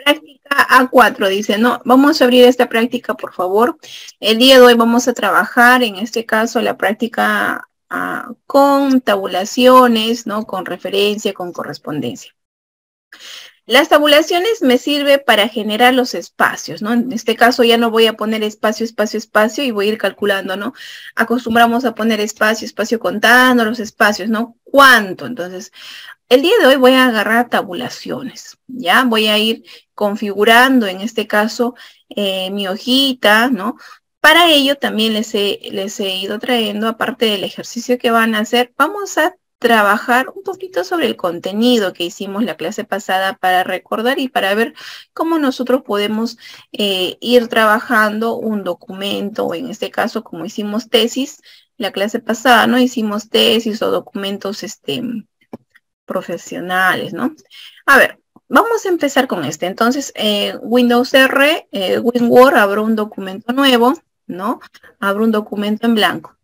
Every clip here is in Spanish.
Práctica A4 dice, no, vamos a abrir esta práctica, por favor. El día de hoy vamos a trabajar, en este caso, la práctica con tabulaciones, ¿no? Con referencia, con correspondencia. Las tabulaciones me sirven para generar los espacios, ¿no? En este caso ya no voy a poner espacio, espacio, espacio y voy a ir calculando, ¿no? Acostumbramos a poner espacio, espacio contando los espacios, ¿no? ¿Cuánto? Entonces, el día de hoy voy a agarrar tabulaciones, ¿ya? Voy a ir configurando, en este caso, mi hojita, ¿no? Para ello también les he ido trayendo, aparte del ejercicio que van a hacer, vamos a trabajar un poquito sobre el contenido que hicimos la clase pasada para recordar y para ver cómo nosotros podemos ir trabajando un documento, o en este caso, como hicimos tesis, la clase pasada, ¿no? Hicimos tesis o documentos, profesionales, ¿no? A ver, vamos a empezar con este. Entonces, Windows R, WinWord, abro un documento nuevo, ¿no? Abro un documento en blanco.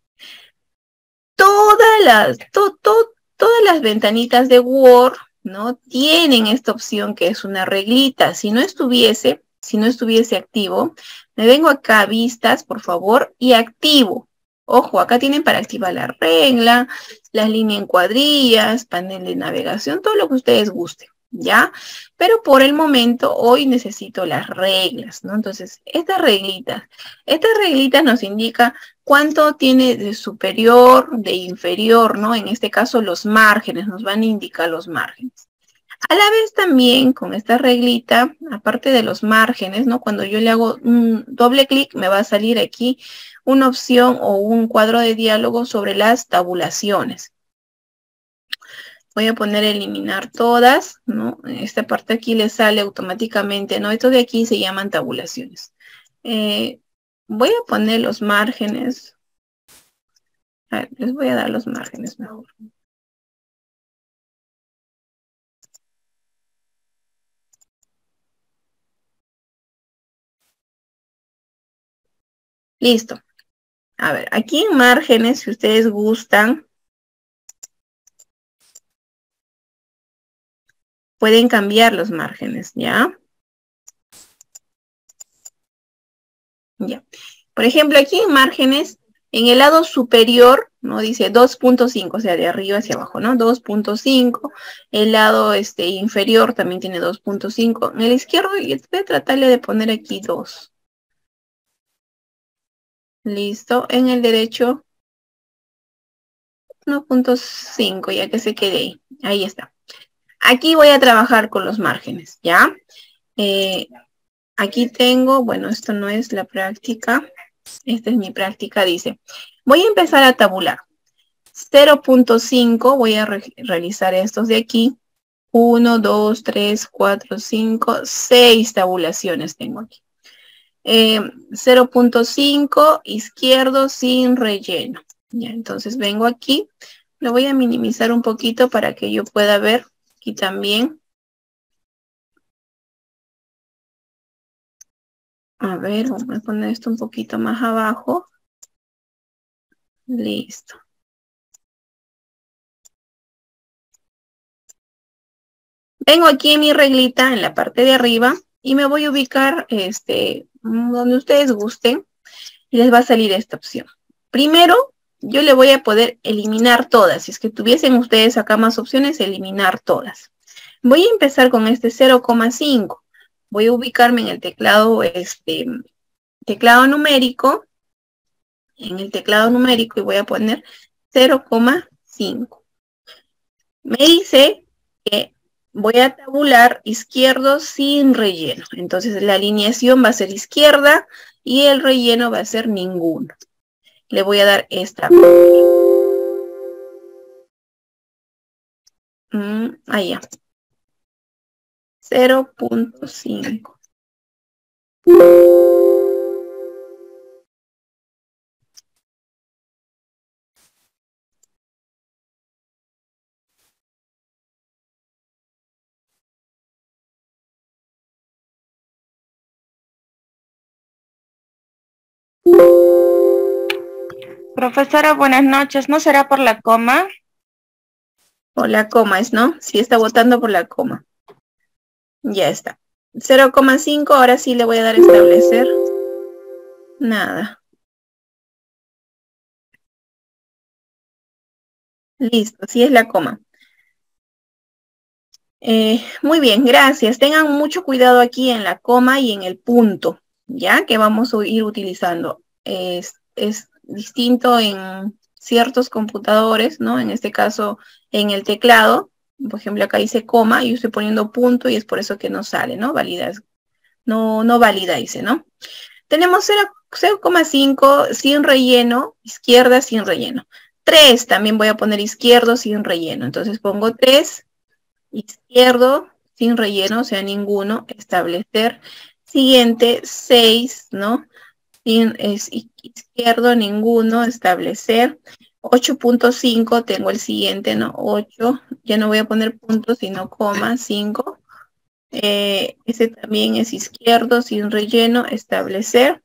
Todas las ventanitas de Word, ¿no? Tienen esta opción que es una reglita. Si no estuviese activo, me vengo acá a vistas, por favor, y activo. Ojo, acá tienen para activar la regla, las líneas en cuadrillas, panel de navegación, todo lo que ustedes gusten, ¿ya? Pero por el momento, hoy necesito las reglas, ¿no? Entonces, estas reglitas nos indican cuánto tiene de superior, de inferior, ¿no? En este caso, los márgenes, nos van a indicar los márgenes. A la vez también, con esta reglita, aparte de los márgenes, ¿no? Cuando yo le hago un doble clic, me va a salir aquí una opción o un cuadro de diálogo sobre las tabulaciones. Voy a poner eliminar todas, ¿no? Esta parte aquí le sale automáticamente, ¿no? Esto de aquí se llaman tabulaciones. Voy a poner los márgenes. A ver, les voy a dar los márgenes mejor. Listo. A ver, aquí en márgenes, si ustedes gustan, pueden cambiar los márgenes, ¿ya? Ya. Por ejemplo, aquí en márgenes, en el lado superior, ¿no? Dice 2.5, o sea, de arriba hacia abajo, ¿no? 2.5. El lado inferior también tiene 2.5. En el izquierdo, voy a tratarle de poner aquí 2. Listo. En el derecho, 1.5, ya que se quede ahí. Ahí está. Aquí voy a trabajar con los márgenes, ¿ya? Aquí tengo, bueno, esto no es la práctica. Esta es mi práctica, dice. Voy a empezar a tabular. 0.5, voy a realizar estos de aquí. 1, 2, 3, 4, 5, 6 tabulaciones tengo aquí. 0.5, izquierdo sin relleno. Ya, entonces vengo aquí. Lo voy a minimizar un poquito para que yo pueda ver aquí también. A ver, vamos a poner esto un poquito más abajo. Listo. Vengo aquí en mi reglita, en la parte de arriba, y me voy a ubicar donde ustedes gusten, y les va a salir esta opción. Primero, yo le voy a poder eliminar todas. Si es que tuviesen ustedes acá más opciones, eliminar todas. Voy a empezar con este 0,5. Voy a ubicarme en el teclado, teclado numérico, y voy a poner 0,5. Me dice que voy a tabular izquierdo sin relleno. Entonces la alineación va a ser izquierda y el relleno va a ser ninguno. Le voy a dar esta. Allá. 0.5. Profesora, buenas noches. ¿No será por la coma? Por la coma es, ¿no? Sí, está votando por la coma. Ya está. 0,5, ahora sí le voy a dar a establecer. Nada. Listo, sí es la coma. Muy bien, gracias. Tengan mucho cuidado aquí en la coma y en el punto, ¿ya? Que vamos a ir utilizando. Es distinto en ciertos computadores, ¿no? En este caso, en el teclado. Por ejemplo, acá dice coma y yo estoy poniendo punto y es por eso que no sale, ¿no? Valida, no valida, dice, ¿no? Tenemos 0,5 sin relleno, izquierda sin relleno. 3 también voy a poner izquierdo sin relleno. Entonces pongo 3, izquierdo sin relleno, o sea, ninguno, establecer. Siguiente, 6, ¿no? Izquierdo, ninguno, establecer. 8,5, tengo el siguiente, ¿no? 8, ya no voy a poner puntos, sino coma, 5. Ese también es izquierdo, sin relleno, establecer.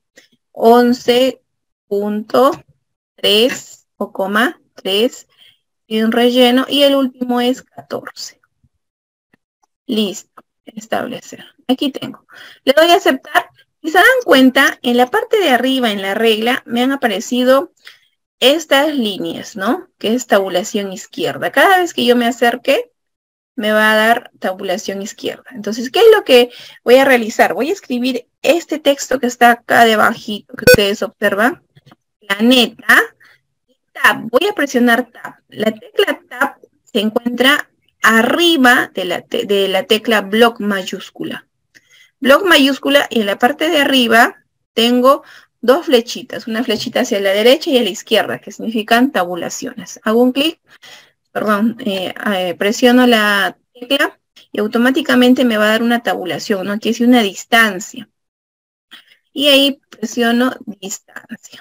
11,3 o coma 3 sin relleno y el último es 14. Listo, establecer. Aquí tengo. Le doy a aceptar. Si se dan cuenta, en la parte de arriba, en la regla, me han aparecido estas líneas, ¿no? Que es tabulación izquierda. Cada vez que yo me acerque, me va a dar tabulación izquierda. Entonces, ¿qué es lo que voy a realizar? Voy a escribir este texto que está acá debajito, que ustedes observan. Planeta. Tab. Voy a presionar Tab. La tecla Tab se encuentra arriba de la tecla bloc mayúscula. Bloc mayúscula y en la parte de arriba tengo dos flechitas, una flechita hacia la derecha y a la izquierda, que significan tabulaciones. Hago un clic, perdón, presiono la tecla y automáticamente me va a dar una tabulación, ¿no? Aquí es una distancia. Y ahí presiono distancia.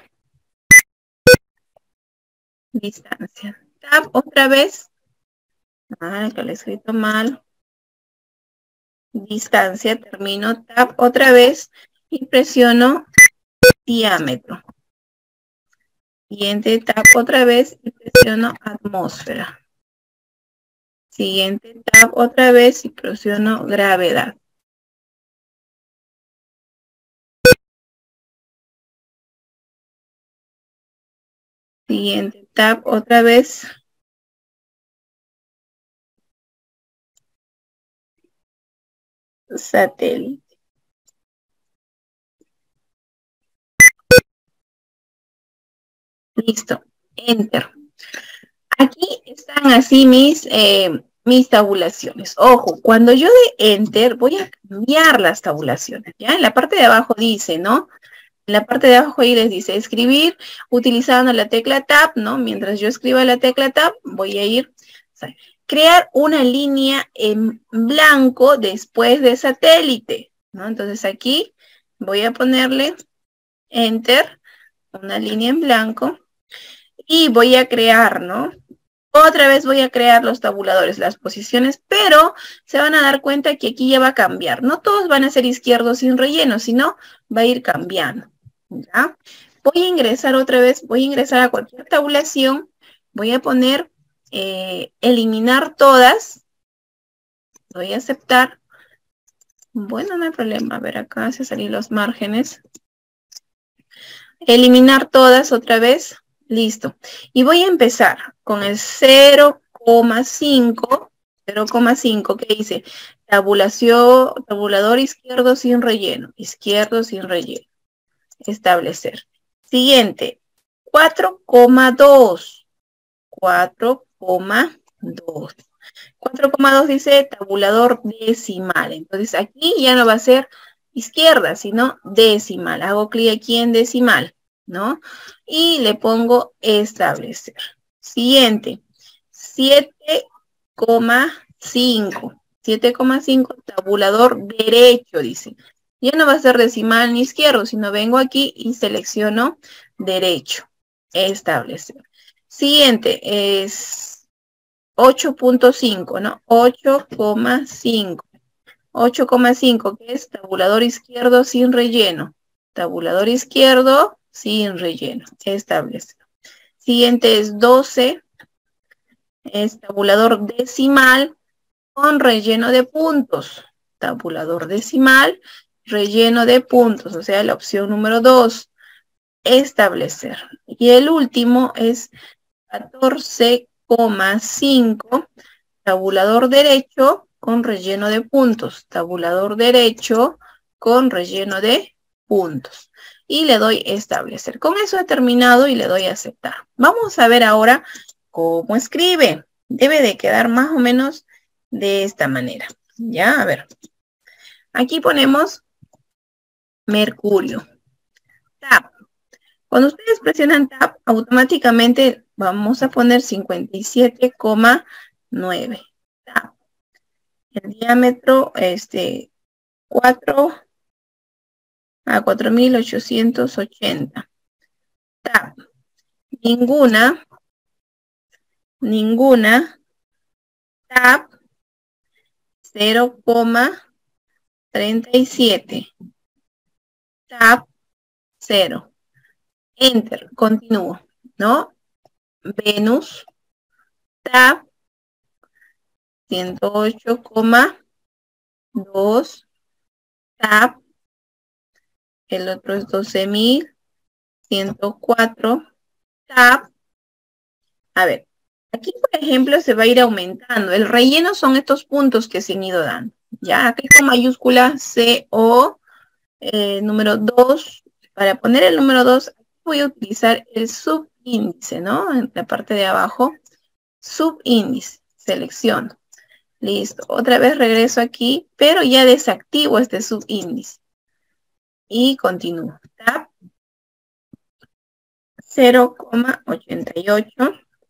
Distancia. Tab otra vez. Que lo he escrito mal. Distancia, termino, tab otra vez y presiono diámetro. Siguiente, tab otra vez y presiono atmósfera. Siguiente, tab otra vez y presiono gravedad. Siguiente, tab otra vez. Satélite. Listo. Enter. Aquí están así mis tabulaciones. Ojo, cuando yo de Enter voy a cambiar las tabulaciones. ¿Ya? En la parte de abajo dice, ¿no? En la parte de abajo ahí les dice escribir utilizando la tecla Tab, ¿no? Mientras yo escriba la tecla Tab, voy a ir, crear una línea en blanco después de satélite, ¿no? Entonces aquí voy a ponerle Enter, una línea en blanco, y voy a crear, ¿no? Otra vez voy a crear los tabuladores, las posiciones, pero se van a dar cuenta que aquí ya va a cambiar. No todos van a ser izquierdos sin relleno, sino va a ir cambiando. ¿Ya? Voy a ingresar otra vez, voy a ingresar a cualquier tabulación, voy a poner eliminar todas, voy a aceptar. Bueno, no hay problema, a ver acá se salir los márgenes. Eliminar todas otra vez, listo. Y voy a empezar con el 0,5, 0,5 que dice tabulador izquierdo sin relleno, establecer. Siguiente, 4,2, 4,2. 4,2 dice tabulador decimal. Entonces aquí ya no va a ser izquierda, sino decimal. Hago clic aquí en decimal, ¿no? Y le pongo establecer. Siguiente, 7,5. 7,5 tabulador derecho, dice. Ya no va a ser decimal ni izquierdo, sino vengo aquí y selecciono derecho. Establecer. Siguiente es 8,5, ¿no? 8,5. 8,5, que es tabulador izquierdo sin relleno. Tabulador izquierdo sin relleno. Establece. Siguiente es 12. Es tabulador decimal con relleno de puntos. tabulador decimal, relleno de puntos, o sea, la opción número 2, establecer. Y el último es 14,5, tabulador derecho con relleno de puntos, tabulador derecho con relleno de puntos. Y le doy establecer. Con eso he terminado y le doy aceptar. Vamos a ver ahora cómo escribe. Debe de quedar más o menos de esta manera. Ya, a ver. Aquí ponemos mercurio. Tab. Cuando ustedes presionan Tab, automáticamente vamos a poner 57,9. Tab. El diámetro, 4 a 4880. Tab. Ninguna. Tab. 0,37. Tab. 0. Enter. Continúo, ¿no? Venus. Tab. 108,2. Tab. El otro es 12,104. Tab. A ver, aquí por ejemplo se va a ir aumentando. El relleno son estos puntos que se han ido dando. Ya, aquí con mayúscula CO, número 2. Para poner el número 2, voy a utilizar el subíndice, ¿no? En la parte de abajo, subíndice, selecciono. Listo, otra vez regreso aquí, pero ya desactivo este subíndice. Y continúo. Tab 0,88.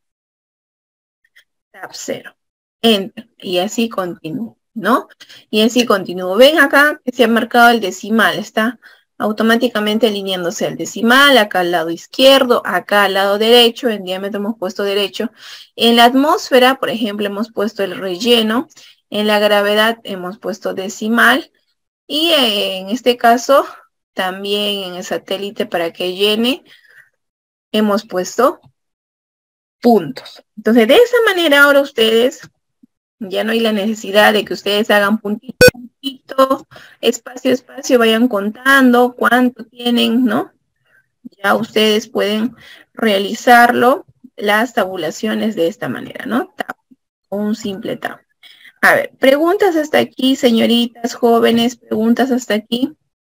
Tab 0. Enter. Y así continúo, ¿no? Y así continúo. Ven acá que se ha marcado el decimal. Está automáticamente alineándose el decimal. Acá al lado izquierdo, acá al lado derecho. En diámetro hemos puesto derecho. En la atmósfera, por ejemplo, hemos puesto el relleno. En la gravedad hemos puesto decimal. Y en este caso, también en el satélite para que llene, hemos puesto puntos. Entonces, de esa manera ahora ustedes, ya no hay la necesidad de que ustedes hagan puntito, puntito, espacio, espacio, vayan contando cuánto tienen, ¿no? Ya ustedes pueden realizarlo, las tabulaciones de esta manera, ¿no? Tab, un simple tab. A ver, preguntas hasta aquí, señoritas, jóvenes, preguntas hasta aquí.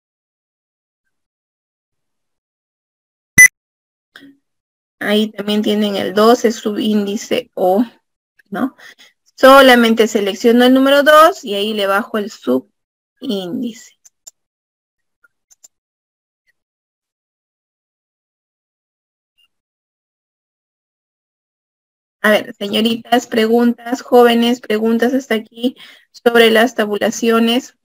Ahí también tienen el 12, subíndice O, ¿no? Solamente selecciono el número 2 y ahí le bajo el subíndice. A ver, señoritas, preguntas, jóvenes, preguntas hasta aquí sobre las tabulaciones.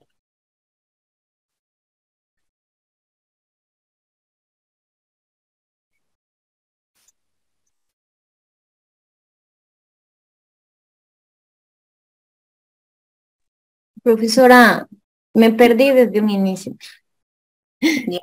Profesora, me perdí desde un inicio. Ya,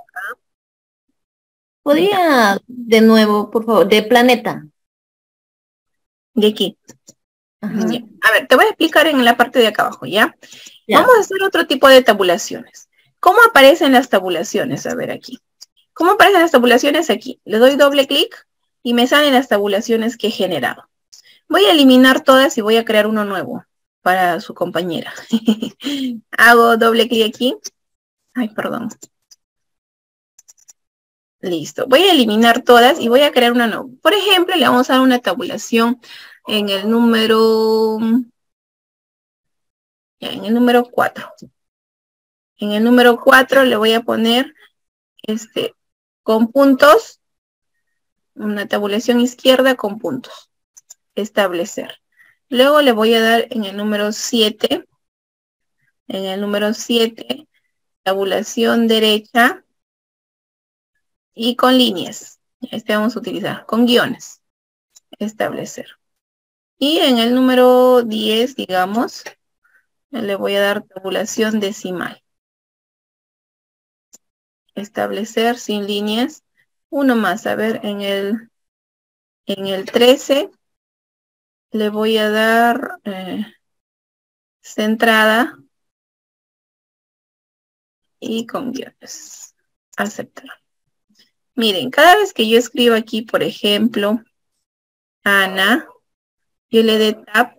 ya, ¿Podría de nuevo, por favor, de planeta? de aquí. Ajá, Ya. A ver, te voy a explicar en la parte de acá abajo, ¿ya? ya. Vamos a hacer otro tipo de tabulaciones. ¿Cómo aparecen las tabulaciones? A ver aquí. ¿Cómo aparecen las tabulaciones? Aquí. Le doy doble clic y me salen las tabulaciones que he generado. Voy a eliminar todas y voy a crear uno nuevo para su compañera. Hago doble clic aquí. Ay, perdón. Listo. Voy a eliminar todas y voy a crear una nueva. Por ejemplo, le vamos a dar una tabulación en el número, en el número 4. En el número 4 le voy a poner con puntos, una tabulación izquierda con puntos. Establecer. Luego le voy a dar en el número 7. En el número 7, tabulación derecha y con líneas. Este vamos a utilizar, con guiones. Establecer. Y en el número 10, digamos, le voy a dar tabulación decimal. Establecer sin líneas. Uno más, a ver, en el 13 le voy a dar centrada y con guiones. Aceptar. Miren, cada vez que yo escribo aquí, por ejemplo, Ana, yo le doy tab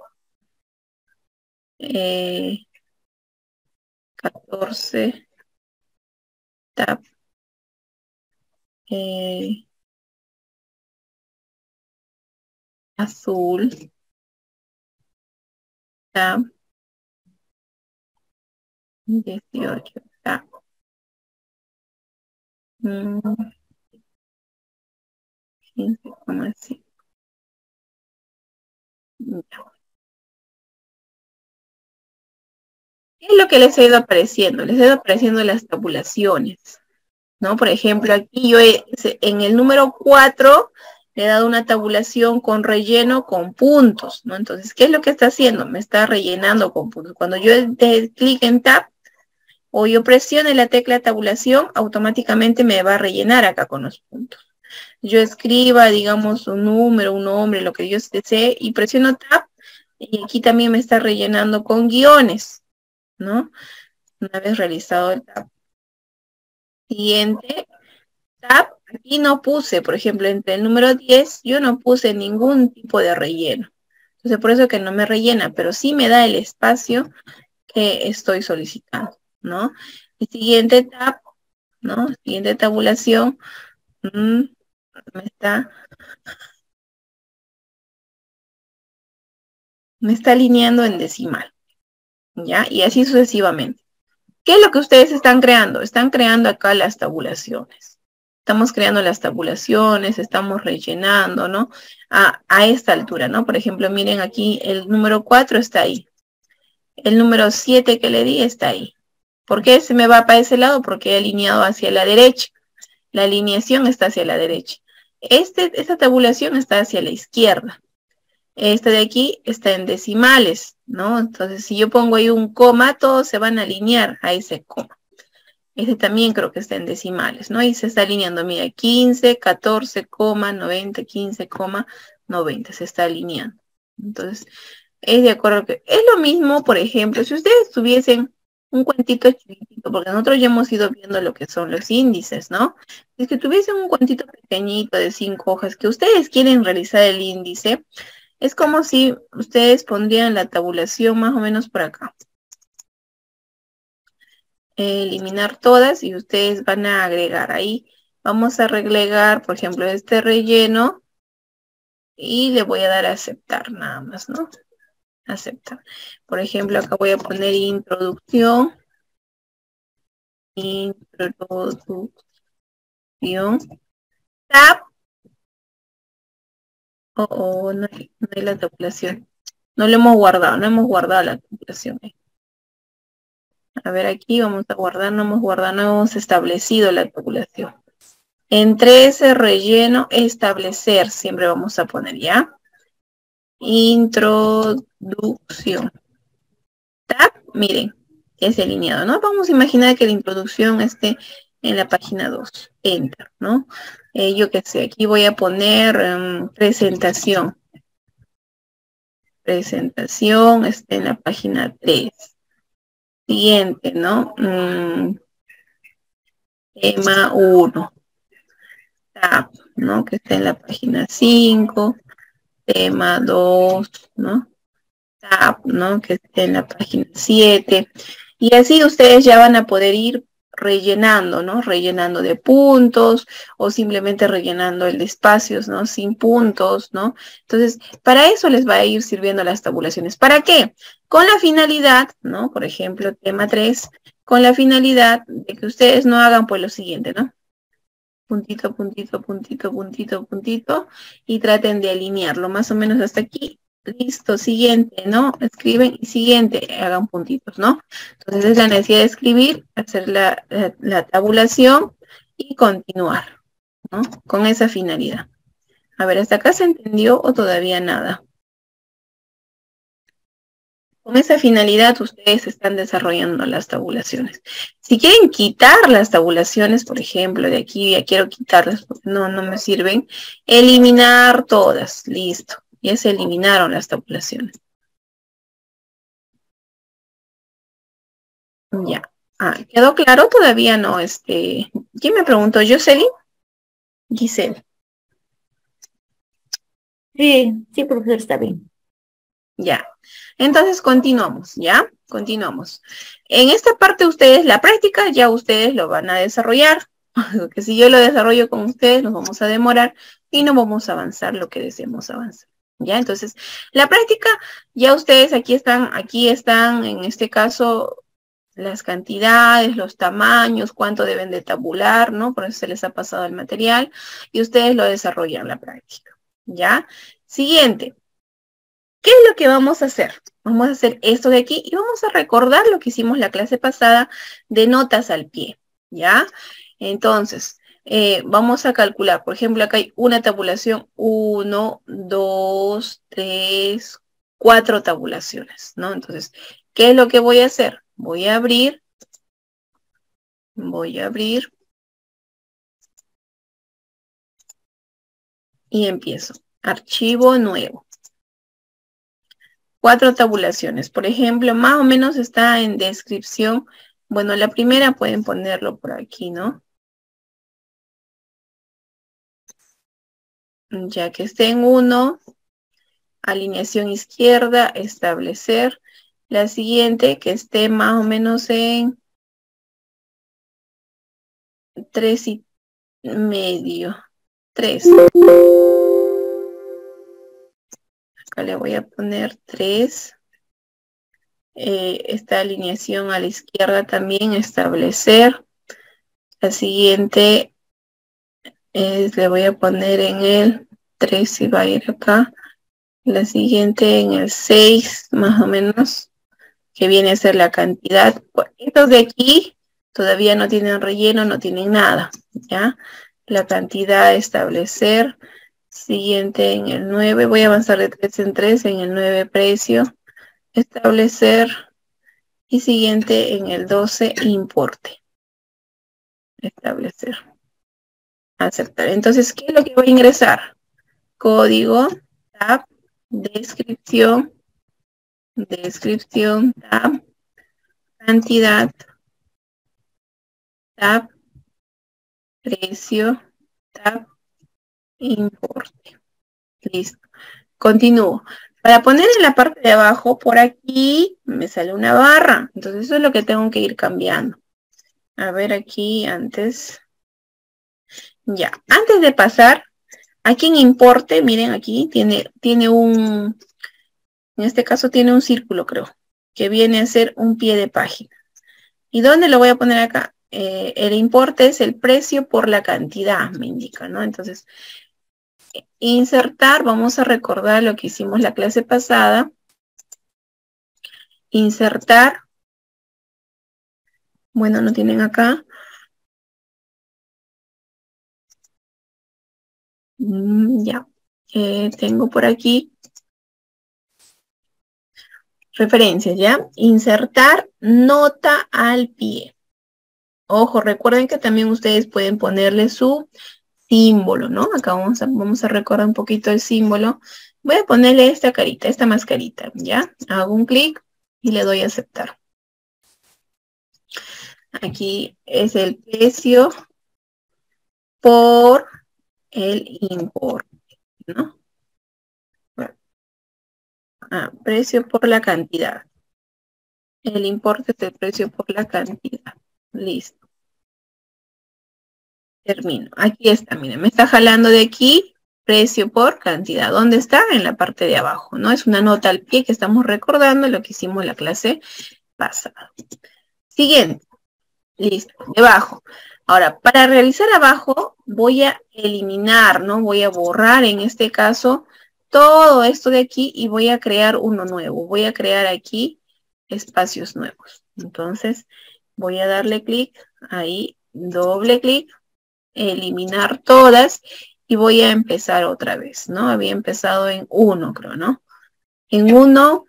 14, tab azul, tab 18, tab 15,5. ¿Qué es lo que les ha ido apareciendo? Les ha ido apareciendo las tabulaciones, ¿no? Por ejemplo, aquí yo en el número 4 le he dado una tabulación con relleno con puntos, ¿no? Entonces, ¿qué es lo que está haciendo? Me está rellenando con puntos. Cuando yo dé clic en Tab o yo presione la tecla tabulación, automáticamente me va a rellenar acá con los puntos. Yo escriba, digamos, un número, un nombre, lo que yo desee, y presiono Tab, y aquí también me está rellenando con guiones, ¿no? Una vez realizado el tab. Siguiente, tab, aquí no puse, por ejemplo, entre el número 10, yo no puse ningún tipo de relleno. Entonces, por eso que no me rellena, pero sí me da el espacio que estoy solicitando, ¿no? El siguiente tab, ¿no? Siguiente tabulación, me está alineando en decimal, ¿ya? Y así sucesivamente. ¿Qué es lo que ustedes están creando? Están creando acá las tabulaciones. Estamos creando las tabulaciones, estamos rellenando, ¿no? A esta altura, ¿no? Por ejemplo, miren aquí, el número 4 está ahí. El número 7 que le di está ahí. ¿Por qué se me va para ese lado? Porque he alineado hacia la derecha. La alineación está hacia la derecha. Esta tabulación está hacia la izquierda. Esta de aquí está en decimales, ¿no? Entonces, si yo pongo ahí un coma, todos se van a alinear a ese coma. Este también creo que está en decimales, ¿no? Y se está alineando, mira, 15, 14,90, 15,90, se está alineando. Entonces, es de acuerdo que es lo mismo, por ejemplo, si ustedes tuviesen un cuentito chiquitito, porque nosotros ya hemos ido viendo lo que son los índices, ¿no? Si es que tuviesen un cuentito pequeñito de 5 hojas que ustedes quieren realizar el índice, es como si ustedes pondrían la tabulación más o menos por acá. Eliminar todas y ustedes van a agregar ahí. Vamos a agregar, por ejemplo, este relleno y le voy a dar a aceptar nada más, ¿no? Aceptar. Por ejemplo, acá voy a poner introducción. Introducción. Tab. No hay la tabulación. No lo hemos guardado, no hemos guardado la tabulación. A ver, aquí vamos a guardar, no hemos guardado, no hemos establecido la tabulación. Entre ese relleno, establecer, siempre vamos a poner, ¿ya? Introducción. Tab, miren, es alineado, ¿no? Vamos a imaginar que la introducción esté en la página 2. Enter, ¿no? Yo qué sé, aquí voy a poner presentación. Presentación está en la página 3. Siguiente, ¿no? Tema 1. Tab, ¿no? Que está en la página 5. Tema 2, ¿no? Tab, ¿no? Que esté en la página 7. Y así ustedes ya van a poder ir rellenando, ¿no? Rellenando de puntos o simplemente rellenando el de espacios, ¿no? Sin puntos, ¿no? Entonces, para eso les va a ir sirviendo las tabulaciones. ¿Para qué? Con la finalidad, ¿no? Por ejemplo, tema 3, con la finalidad de que ustedes no hagan pues lo siguiente, ¿no? Puntito, puntito, puntito, puntito, puntito, y traten de alinearlo más o menos hasta aquí. Listo, siguiente, ¿no? Escriben y siguiente, hagan puntitos, ¿no? Entonces es la necesidad de escribir, hacer la tabulación y continuar, ¿no? Con esa finalidad. A ver, ¿hasta acá se entendió o todavía nada? Con esa finalidad ustedes están desarrollando las tabulaciones. Si quieren quitar las tabulaciones, por ejemplo, de aquí ya quiero quitarlas porque no me sirven, eliminar todas, listo. Ya se eliminaron las tabulaciones. Ya. ¿Quedó claro? Todavía no. ¿Quién me preguntó? ¿Jocelyn? Giselle. Sí, profesor, está bien. Ya. Entonces continuamos, ¿ya? Continuamos. En esta parte ustedes, la práctica, ya ustedes lo van a desarrollar. Porque si yo lo desarrollo con ustedes, nos vamos a demorar y no vamos a avanzar lo que deseemos avanzar. ¿Ya? Entonces, la práctica, ya ustedes aquí están, en este caso, las cantidades, los tamaños, cuánto deben de tabular, ¿no? Por eso se les ha pasado el material y ustedes lo desarrollan en la práctica, ¿ya? Siguiente. ¿Qué es lo que vamos a hacer? Vamos a hacer esto de aquí y vamos a recordar lo que hicimos la clase pasada de notas al pie, ¿ya? Entonces, vamos a calcular, por ejemplo, acá hay una tabulación, 1, 2, 3, 4 tabulaciones, ¿no? Entonces, ¿qué es lo que voy a hacer? Voy a abrir y empiezo. Archivo nuevo. 4 tabulaciones. Por ejemplo, más o menos está en descripción. Bueno, la primera pueden ponerlo por aquí, ¿no? Ya que esté en 1, alineación izquierda, establecer. La siguiente que esté más o menos en 3,5. 3. Acá le voy a poner 3. Esta alineación a la izquierda también, establecer. La siguiente le voy a poner en el 3 y va a ir acá. La siguiente en el 6, más o menos, que viene a ser la cantidad. Estos de aquí todavía no tienen relleno, no tienen nada, ¿ya? La cantidad, establecer. Siguiente en el 9, voy a avanzar de 3 en 3, en el 9 precio, establecer. Y siguiente en el 12, importe. Establecer. Aceptar. Entonces, ¿qué es lo que voy a ingresar? Código, tab, descripción, tab, cantidad, tab, precio, tab, importe. Listo. Continúo. Para poner en la parte de abajo, por aquí me sale una barra. Entonces eso es lo que tengo que ir cambiando. A ver aquí antes. Ya. Antes de pasar, aquí en importe, miren aquí, tiene un, en este caso tiene un círculo, creo, que viene a ser un pie de página. ¿Y dónde lo voy a poner acá? El importe es el precio por la cantidad, me indica, ¿no? Entonces, insertar, vamos a recordar lo que hicimos la clase pasada. Insertar. Bueno, no tienen acá. Ya. Tengo por aquí referencias, ¿ya? Insertar nota al pie. Ojo, recuerden que también ustedes pueden ponerle su símbolo, ¿no? Acá vamos a recordar un poquito el símbolo. Voy a ponerle esta carita, esta mascarita, ¿ya? Hago un clic y le doy a aceptar. Aquí es el precio por el importe, ¿no? Precio por la cantidad. El importe es el precio por la cantidad. Listo. Termino. Aquí está, miren, me está jalando de aquí precio por cantidad. ¿Dónde está? En la parte de abajo, ¿no? Es una nota al pie que estamos recordando lo que hicimos en la clase pasada. Siguiente. Listo. Debajo. Ahora, para realizar abajo, voy a eliminar, ¿no? Voy a borrar, en este caso, todo esto de aquí y voy a crear uno nuevo. Voy a crear aquí espacios nuevos. Entonces, voy a darle clic ahí, doble clic, eliminar todas y voy a empezar otra vez, ¿no? Había empezado en 1, creo, ¿no? En 1,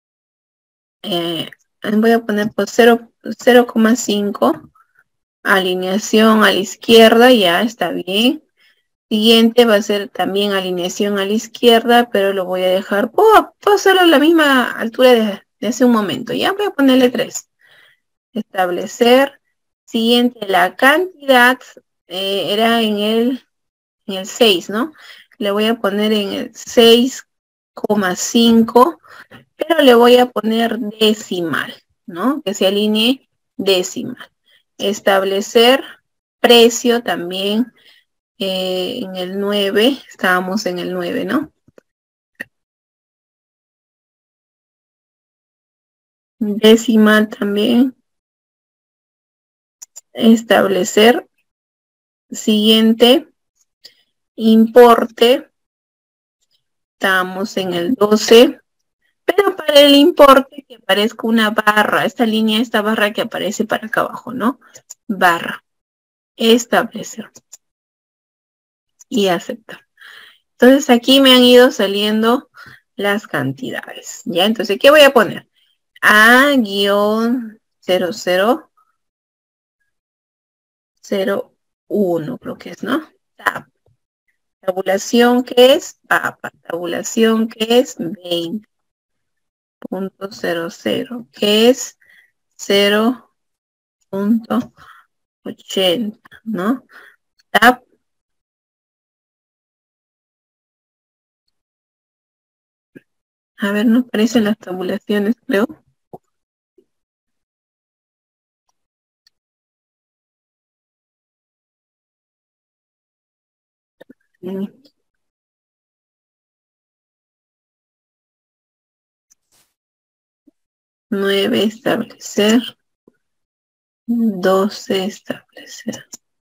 voy a poner pues 0,5, alineación a la izquierda, ya está bien. Siguiente va a ser también alineación a la izquierda, pero lo voy a dejar, puedo hacerlo a la misma altura de hace un momento, ya voy a ponerle 3. establecer. Siguiente, la cantidad era en el 6, ¿no? Le voy a poner en el 6,5, pero le voy a poner decimal, ¿no? Que se alinee decimal. Establecer precio también en el 9, estábamos en el 9, ¿no? Decimal también. Establecer. Siguiente, importe. Estamos en el 12. Pero para el importe que aparezca una barra, esta línea, esta barra que aparece para acá abajo, ¿no? Barra. Establecer. Y aceptar. Entonces aquí me han ido saliendo las cantidades. ¿Ya? Entonces, ¿qué voy a poner? A-0001, creo que es, ¿no? Tab. Tabulación que es papa. Tabulación que es 20.00, que es 0.80, ¿no? Tab. A ver, no aparecen las tabulaciones, creo. Mm. 9, establecer. 12, establecer.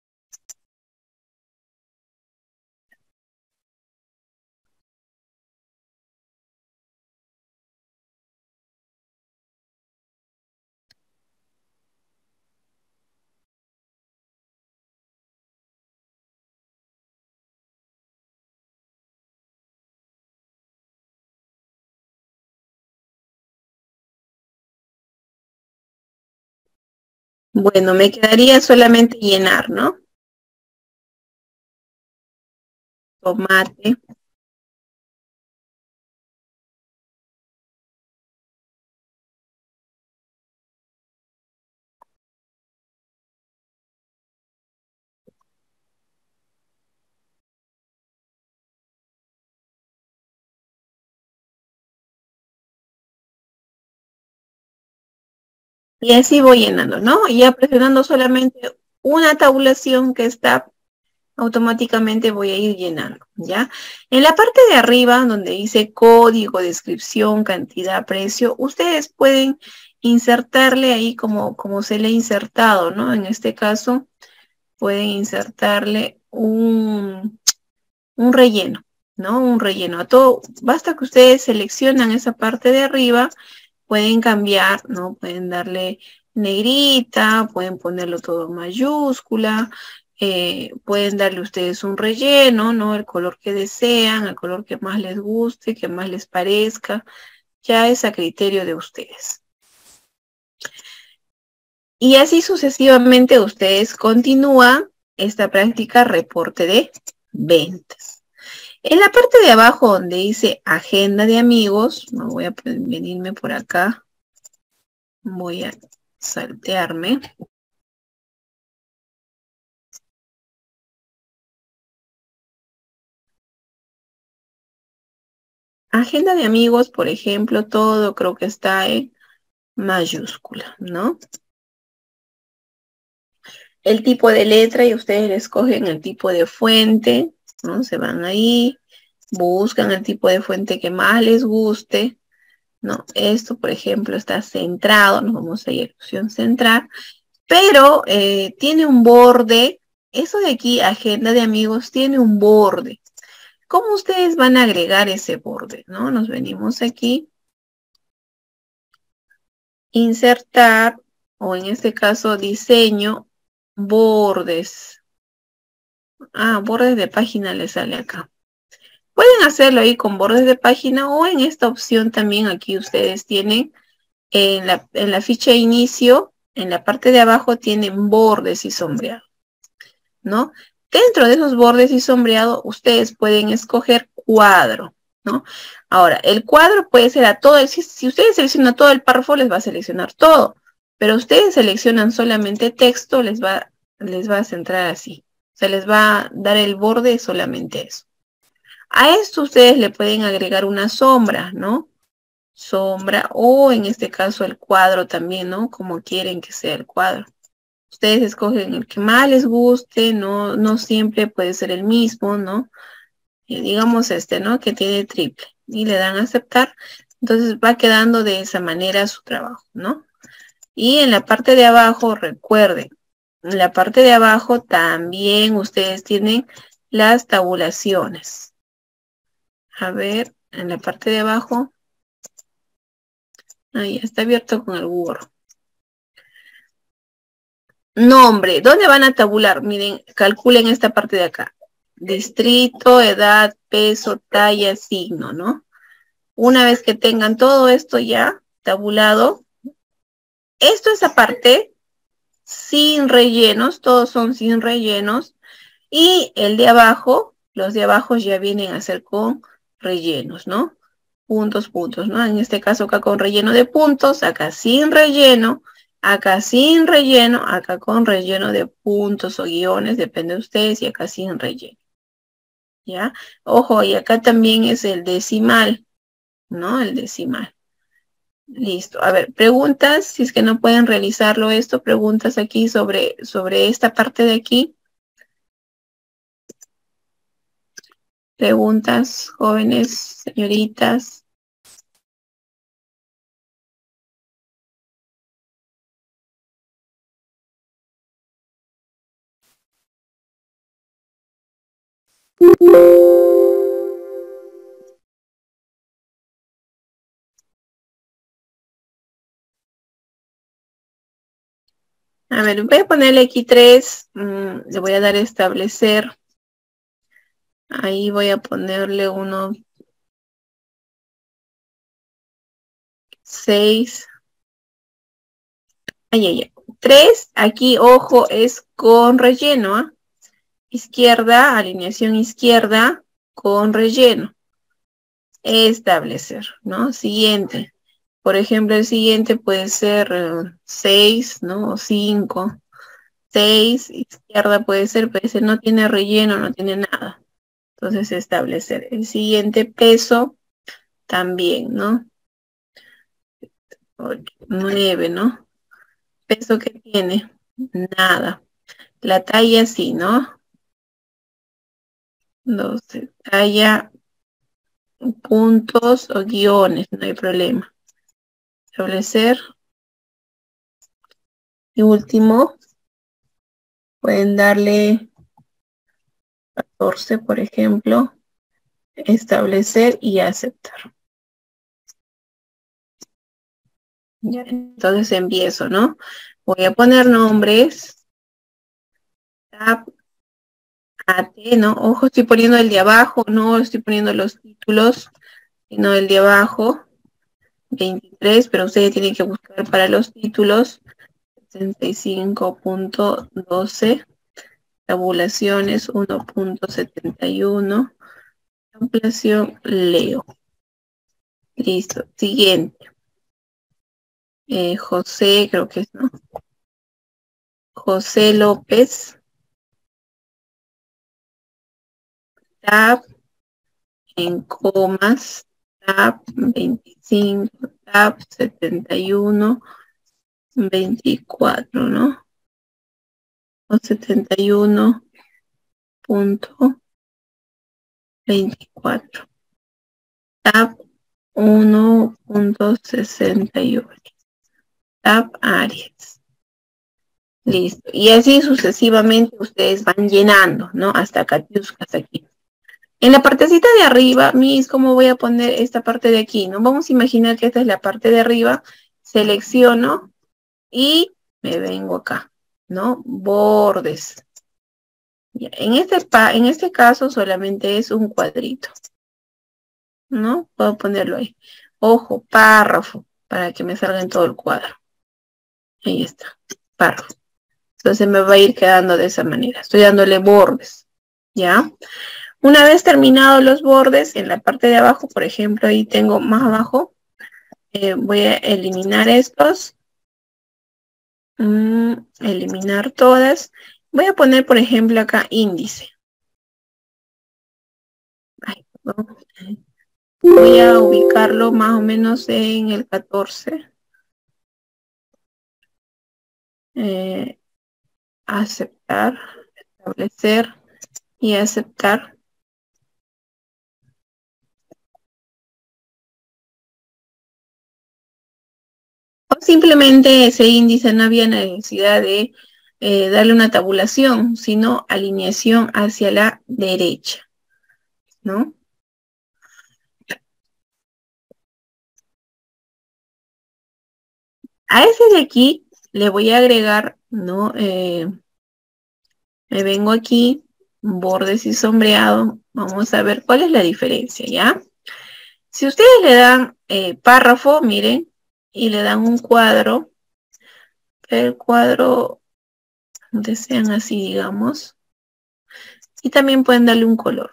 Bueno, me quedaría solamente llenar, ¿no? Tomate. Y así voy llenando, ¿no? Y ya presionando solamente una tabulación que está, automáticamente voy a ir llenando, ¿ya? En la parte de arriba, donde dice código, descripción, cantidad, precio, ustedes pueden insertarle ahí como se le ha insertado, ¿no? En este caso, pueden insertarle un relleno, ¿no? Un relleno. A todo, basta que ustedes seleccionan esa parte de arriba, pueden cambiar, ¿no? Pueden darle negrita, pueden ponerlo todo en mayúscula, pueden darle ustedes un relleno, ¿no? El color que desean, el color que más les guste, que más les parezca, ya es a criterio de ustedes. Y así sucesivamente ustedes continúan esta práctica reporte de ventas. En la parte de abajo donde dice agenda de amigos, me voy a venirme por acá, voy a saltearme. Agenda de amigos, por ejemplo, todo creo que está en mayúscula, ¿no? El tipo de letra y ustedes escogen el tipo de fuente, ¿no? Se van ahí, buscan el tipo de fuente que más les guste, ¿no? Esto, por ejemplo, está centrado, nos vamos a ir a la opción centrar, pero tiene un borde. Eso de aquí, agenda de amigos, tiene un borde. ¿Cómo ustedes van a agregar ese borde, no? Nos venimos aquí, insertar, o en este caso diseño, bordes. Ah, bordes de página le sale acá. Pueden hacerlo ahí con bordes de página o en esta opción también aquí ustedes tienen en la ficha de inicio, en la parte de abajo tienen bordes y sombreado, ¿no? Dentro de esos bordes y sombreado ustedes pueden escoger cuadro, ¿no? Ahora, el cuadro puede ser a todo, si ustedes seleccionan todo el párrafo, les va a seleccionar todo. Pero ustedes seleccionan solamente texto, les va a centrar así. O sea, les va a dar el borde solamente eso. A esto ustedes le pueden agregar una sombra, ¿no? Sombra, o en este caso el cuadro también, ¿no? Como quieren que sea el cuadro. Ustedes escogen el que más les guste, no siempre puede ser el mismo, ¿no? Digamos este, ¿no? Que tiene triple. Y le dan a aceptar. Entonces va quedando de esa manera su trabajo, ¿no? Y en la parte de abajo, recuerden, en la parte de abajo también ustedes tienen las tabulaciones. A ver, en la parte de abajo. Ahí está abierto con el Word. Nombre, ¿dónde van a tabular? Miren, calculen esta parte de acá. Distrito, edad, peso, talla, signo, ¿no? Una vez que tengan todo esto ya tabulado, esto es aparte, sin rellenos, todos son sin rellenos, y el de abajo, los de abajo ya vienen a ser con rellenos, ¿no? Puntos, ¿no? En este caso acá con relleno de puntos, acá sin relleno, acá sin relleno, acá con relleno de puntos o guiones, depende de ustedes, y acá sin relleno. ¿Ya? Ojo, y acá también es el decimal, ¿no? El decimal. Listo. A ver, preguntas, si es que no pueden realizarlo esto, preguntas aquí sobre esta parte de aquí. Preguntas, jóvenes, señoritas. A ver, voy a ponerle aquí 3, le voy a dar a establecer. Ahí voy a ponerle 1, 6. Ay. 3, aquí, ojo, es con relleno, ¿eh? Izquierda, alineación izquierda, con relleno. Establecer, ¿no? Siguiente. Por ejemplo, el siguiente puede ser 6, ¿no? O 5. 6, izquierda puede ser, no tiene relleno, no tiene nada. Entonces, establecer. El siguiente peso, también, ¿no? 8, 9, ¿no? Peso que tiene, nada. La talla sí, ¿no? 12. Talla, puntos o guiones, no hay problema. Establecer. Y último, pueden darle 14, por ejemplo. Establecer y aceptar. Ya, entonces empiezo, ¿no? Voy a poner nombres. Tab, AT, ¿no? Ojo, estoy poniendo el de abajo, no estoy poniendo los títulos, sino el de abajo. 23, pero ustedes tienen que buscar para los títulos. 65.12. Tabulaciones 1.71. Tabulación Leo. Listo. Siguiente. José, creo que es, ¿no? José López. Tab en comas. Tab 25. Tab 71. 24, ¿no? O 71.24. Tab 1.68. Tab Aries. Listo. Y así sucesivamente ustedes van llenando, ¿no? Hasta Katiuska, hasta aquí. En la partecita de arriba, Miss, ¿cómo voy a poner esta parte de aquí? ¿No? Vamos a imaginar que esta es la parte de arriba. Selecciono y me vengo acá, ¿no? Bordes. Ya, en este caso solamente es un cuadrito, ¿no? Puedo ponerlo ahí. Ojo, párrafo, para que me salga en todo el cuadro. Ahí está, párrafo. Entonces me va a ir quedando de esa manera. Estoy dándole bordes, ¿ya? Una vez terminados los bordes, en la parte de abajo, por ejemplo, ahí tengo más abajo, voy a eliminar estos Eliminar todas. Voy a poner, por ejemplo, acá índice. Ay, perdón. Voy a ubicarlo más o menos en el 14. Aceptar, establecer y aceptar. O simplemente ese índice no había necesidad de darle una tabulación, sino alineación hacia la derecha, ¿no? A ese de aquí le voy a agregar, ¿no? Me vengo aquí, bordes y sombreado. Vamos a ver cuál es la diferencia, ¿ya? Si ustedes le dan párrafo, miren, y le dan un cuadro, el cuadro desean así, digamos, y también pueden darle un color.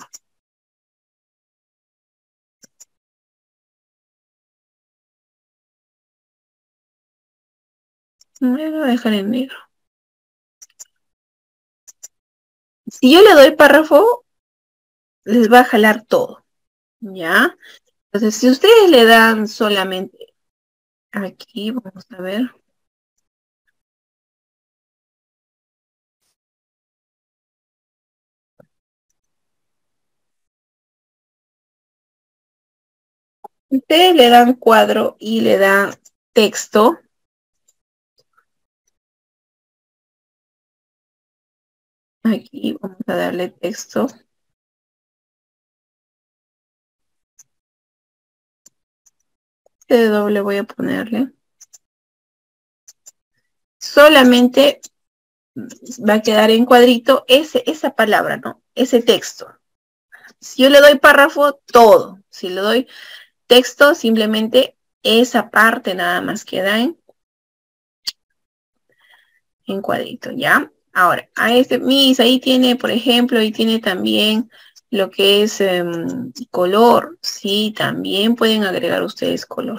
Me lo voy a dejar en negro. Si yo le doy párrafo, les va a jalar todo, ¿ya? Entonces, si ustedes le dan solamente aquí, vamos a ver. Ustedes le dan cuadro y le dan texto. Aquí vamos a darle texto. Doble voy a ponerle. Solamente va a quedar en cuadrito esa palabra, ¿no? Ese texto. Si yo le doy párrafo, todo. Si le doy texto, simplemente esa parte nada más queda en cuadrito, ¿ya? Ahora, a este mis, ahí tiene, por ejemplo, ahí tiene también lo que es color. Sí, también pueden agregar ustedes color.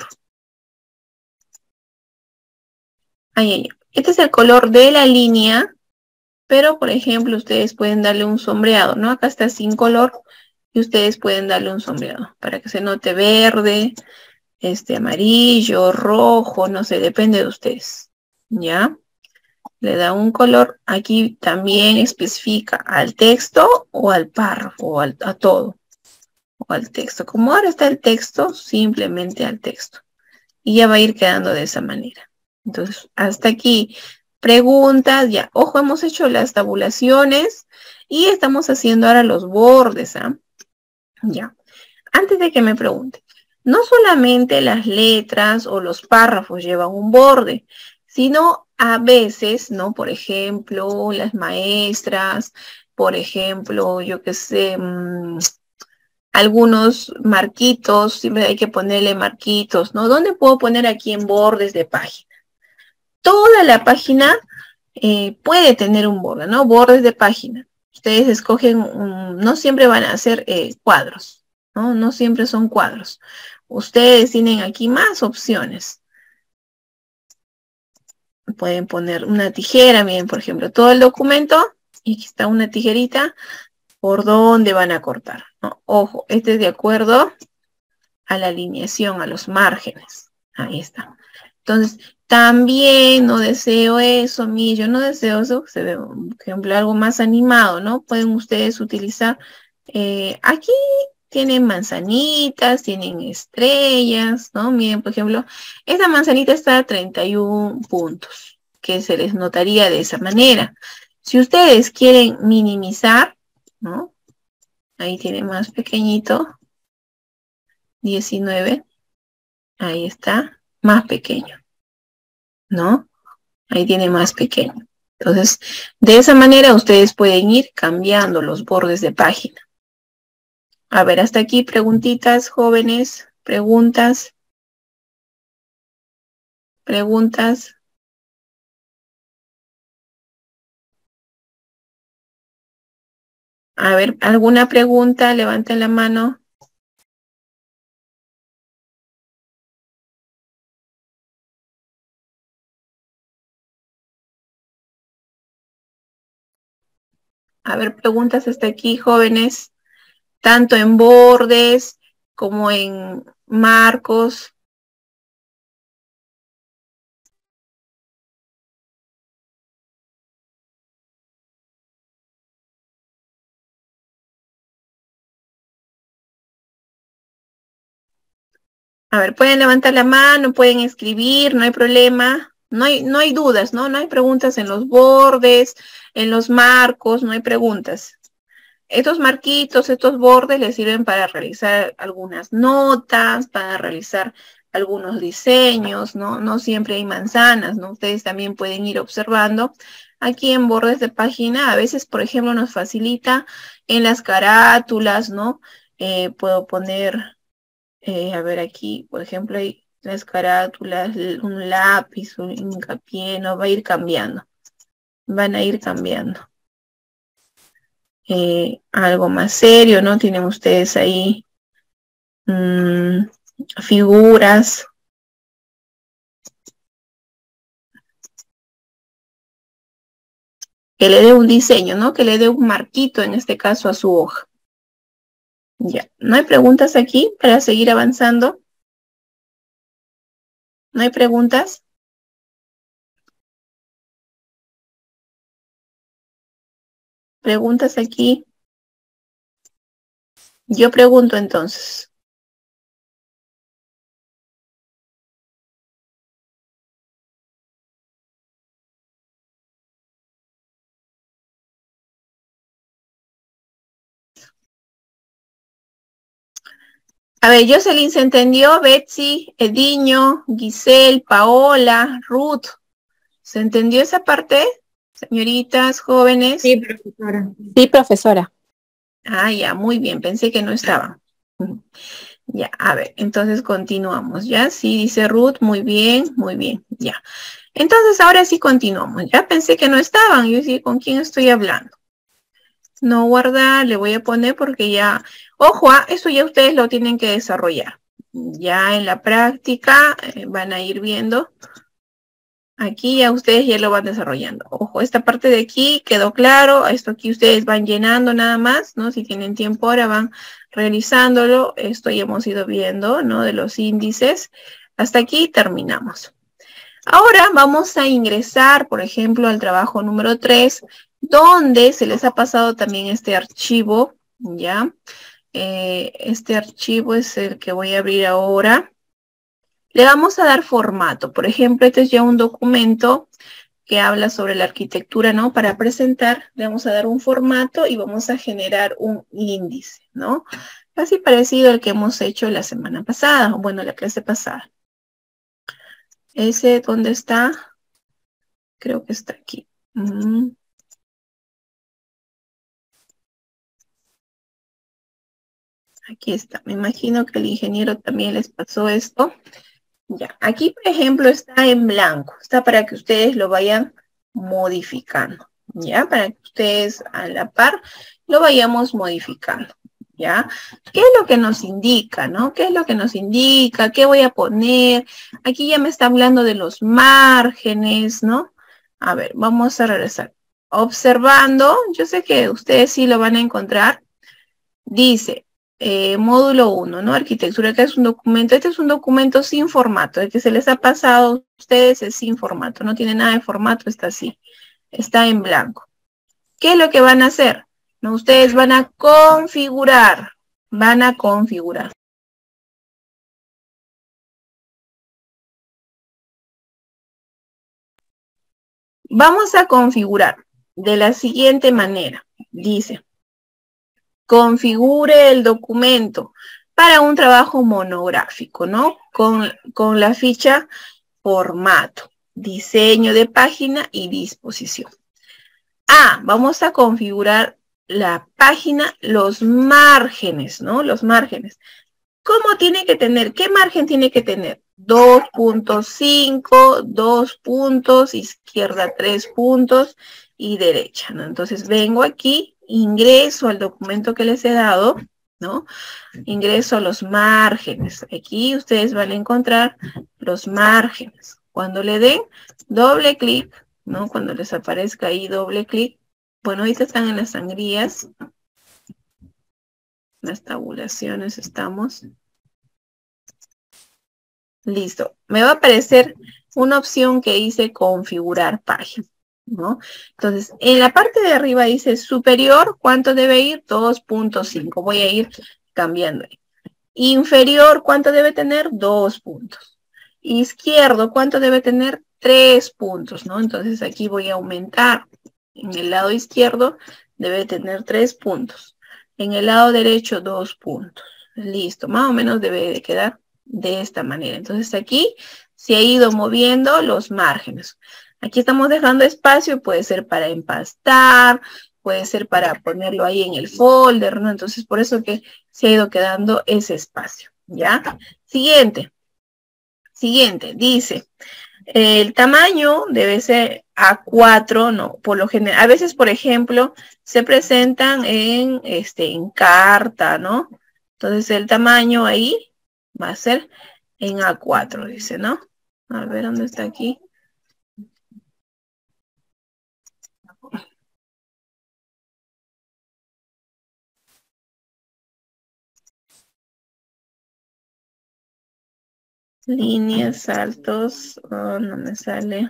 Ahí. Este es el color de la línea, pero, por ejemplo, ustedes pueden darle un sombreado, ¿no? Acá está sin color y ustedes pueden darle un sombreado para que se note verde, amarillo, rojo, no sé, depende de ustedes, ¿ya? Le da un color, aquí también especifica al texto o al párrafo, o a todo, o al texto. Como ahora está el texto, simplemente al texto. Y ya va a ir quedando de esa manera. Entonces, hasta aquí, preguntas, ya, ojo, hemos hecho las tabulaciones y estamos haciendo ahora los bordes, ¿ah? Ya, antes de que me pregunten, no solamente las letras o los párrafos llevan un borde, sino a veces, ¿no? Por ejemplo, las maestras, por ejemplo, yo qué sé, algunos marquitos, siempre hay que ponerle marquitos, ¿no? ¿Dónde puedo poner aquí en bordes de página? Toda la página puede tener un borde, ¿no? Bordes de página. Ustedes escogen, no siempre van a ser cuadros, ¿no? No siempre son cuadros. Ustedes tienen aquí más opciones. Pueden poner una tijera, miren, por ejemplo, todo el documento, y aquí está una tijerita, por dónde van a cortar, ¿no? Ojo, este es de acuerdo a la alineación, a los márgenes. Ahí está. Entonces, también no deseo eso, yo no deseo eso, se ve, por ejemplo, algo más animado, ¿no? Pueden ustedes utilizar, aquí tienen manzanitas, tienen estrellas, ¿no? Miren, por ejemplo, esta manzanita está a 31 puntos, que se les notaría de esa manera. Si ustedes quieren minimizar, ¿no? Ahí tiene más pequeñito, 19, ahí está, más pequeño, ¿no? Ahí tiene más pequeño. Entonces, de esa manera ustedes pueden ir cambiando los bordes de página. A ver, hasta aquí preguntitas, jóvenes, preguntas, preguntas. A ver, ¿alguna pregunta? Levanten la mano. A ver, preguntas hasta aquí, jóvenes. Tanto en bordes como en marcos. A ver, pueden levantar la mano, pueden escribir, no hay problema. No hay dudas, ¿no? No hay preguntas en los bordes, en los marcos, no hay preguntas. Estos marquitos, estos bordes les sirven para realizar algunas notas, para realizar algunos diseños, ¿no? No siempre hay manzanas, ¿no? Ustedes también pueden ir observando. Aquí en bordes de página, a veces, por ejemplo, nos facilita en las carátulas, ¿no? Puedo poner, a ver aquí, por ejemplo, hay las carátulas, un lápiz, un hincapié, ¿no? Va a ir cambiando. Van a ir cambiando. Algo más serio, ¿no? Tienen ustedes ahí figuras. Que le dé un diseño, ¿no? Que le dé un marquito, en este caso, a su hoja. Ya, ¿no hay preguntas aquí para seguir avanzando? ¿No hay preguntas? ¿Preguntas aquí? Yo pregunto entonces. A ver, Jocelyn, ¿se entendió? Betsy, Ediño, Giselle, Paola, Ruth. ¿Se entendió esa parte? Señoritas, jóvenes. Sí, profesora. Sí, profesora. Ah, ya, muy bien. Pensé que no estaba. Ya, a ver, entonces continuamos, ¿ya? Sí, dice Ruth, muy bien, ya. Entonces, ahora sí continuamos, ya pensé que no estaban, yo sí, ¿con quién estoy hablando? No guardar, le voy a poner porque ya, ojo, eso ya ustedes lo tienen que desarrollar. Ya en la práctica van a ir viendo. Aquí ya ustedes ya lo van desarrollando. Ojo, esta parte de aquí quedó claro. Esto aquí ustedes van llenando nada más, ¿no? Si tienen tiempo ahora van realizándolo. Esto ya hemos ido viendo, ¿no? De los índices. Hasta aquí terminamos. Ahora vamos a ingresar, por ejemplo, al trabajo número 3, donde se les ha pasado también este archivo, ¿ya? Este archivo es el que voy a abrir ahora. Le vamos a dar formato. Por ejemplo, este es ya un documento que habla sobre la arquitectura, ¿no? Para presentar, le vamos a dar un formato y vamos a generar un índice, ¿no? Casi parecido al que hemos hecho la semana pasada, bueno, la clase pasada. Ese, ¿dónde está? Creo que está aquí. Aquí está. Me imagino que el ingeniero también les pasó esto. Ya, aquí por ejemplo está en blanco, está para que ustedes lo vayan modificando, ya, para que ustedes a la par lo vayamos modificando, ya. ¿Qué es lo que nos indica, no? ¿Qué es lo que nos indica? ¿Qué voy a poner? Aquí ya me está hablando de los márgenes, ¿no? A ver, vamos a regresar. Observando, yo sé que ustedes sí lo van a encontrar, dice, módulo 1, ¿no? Arquitectura, que es un documento, este es un documento sin formato, el que se les ha pasado a ustedes es sin formato, no tiene nada de formato, está así, está en blanco. ¿Qué es lo que van a hacer? ¿No? Ustedes van a configurar, Vamos a configurar de la siguiente manera, dice, configure el documento para un trabajo monográfico, ¿no? Con la ficha formato, diseño de página y disposición. Vamos a configurar la página, los márgenes, ¿no? Los márgenes. ¿Cómo tiene que tener? ¿Qué margen tiene que tener? 2.5, 2 puntos, izquierda 3 puntos y derecha, ¿no? Entonces vengo aquí, ingreso al documento que les he dado, ¿no? Ingreso a los márgenes. Aquí ustedes van a encontrar los márgenes. Cuando le den doble clic, ¿no? Cuando les aparezca ahí doble clic, Bueno, ahorita están en las sangrías. Las tabulaciones estamos. Listo. Me va a aparecer una opción que dice configurar página, ¿no? Entonces, en la parte de arriba dice superior, ¿cuánto debe ir? 2.5. Voy a ir cambiando. Inferior, ¿cuánto debe tener? 2 puntos. Izquierdo, ¿cuánto debe tener? 3 puntos, ¿no? Entonces aquí voy a aumentar. En el lado izquierdo debe tener 3 puntos. En el lado derecho, 2 puntos. Listo, más o menos debe de quedar de esta manera. Entonces aquí se ha ido moviendo los márgenes. Aquí estamos dejando espacio, puede ser para empastar, puede ser para ponerlo ahí en el folder, ¿no? Entonces por eso que se ha ido quedando ese espacio, ¿ya? Siguiente, dice, el tamaño debe ser A4, no, por lo general, a veces, por ejemplo, se presentan en carta, ¿no? Entonces el tamaño ahí va a ser en A4, dice, ¿no? A ver, ¿dónde está aquí? Líneas, saltos, oh, no me sale.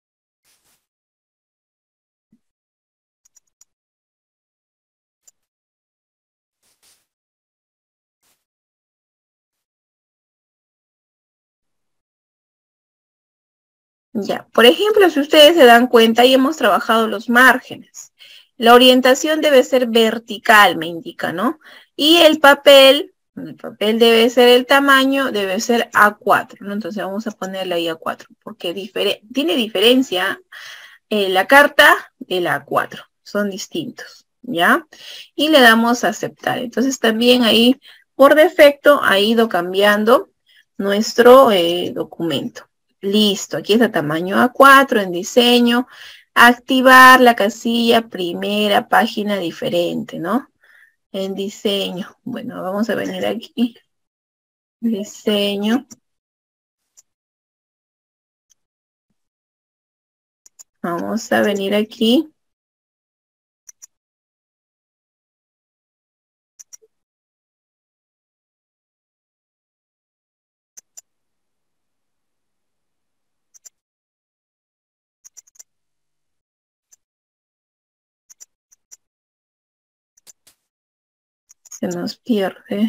Ya, por ejemplo, si ustedes se dan cuenta, ahí hemos trabajado los márgenes. La orientación debe ser vertical, me indica, ¿no? Y el papel debe ser el tamaño, debe ser A4, ¿no? Entonces vamos a ponerle ahí A4, porque tiene diferencia la carta de la A4, son distintos, ¿ya? Y le damos a aceptar. Entonces también ahí, por defecto, ha ido cambiando nuestro documento. Listo, aquí está tamaño A4 en diseño. Activar la casilla primera página diferente, ¿no? En diseño. Bueno, vamos a venir aquí. Diseño. Vamos a venir aquí. Se nos pierde.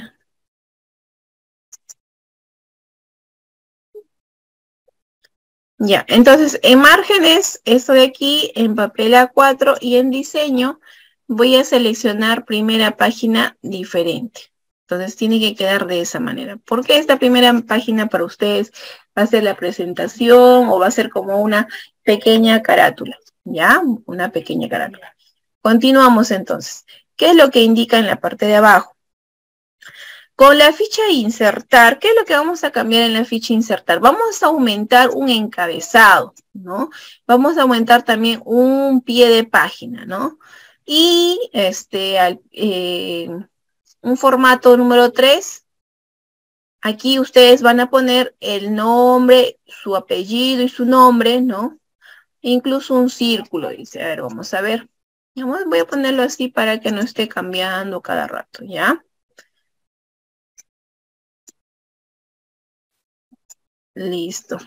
Ya, entonces en márgenes, esto de aquí, en papel A4 y en diseño, voy a seleccionar primera página diferente. Entonces tiene que quedar de esa manera. ¿Por qué esta primera página para ustedes va a ser la presentación o va a ser como una pequeña carátula? ¿Ya? Una pequeña carátula. Continuamos entonces. ¿Qué es lo que indica en la parte de abajo? Con la ficha insertar, ¿qué es lo que vamos a cambiar en la ficha insertar? Vamos a aumentar un encabezado, ¿no? Vamos a aumentar también un pie de página, ¿no? Y un formato número 3. Aquí ustedes van a poner el nombre, su apellido y su nombre, ¿no? Incluso un círculo, dice. A ver, vamos a ver. Voy a ponerlo así para que no esté cambiando cada rato, ¿ya? Listo.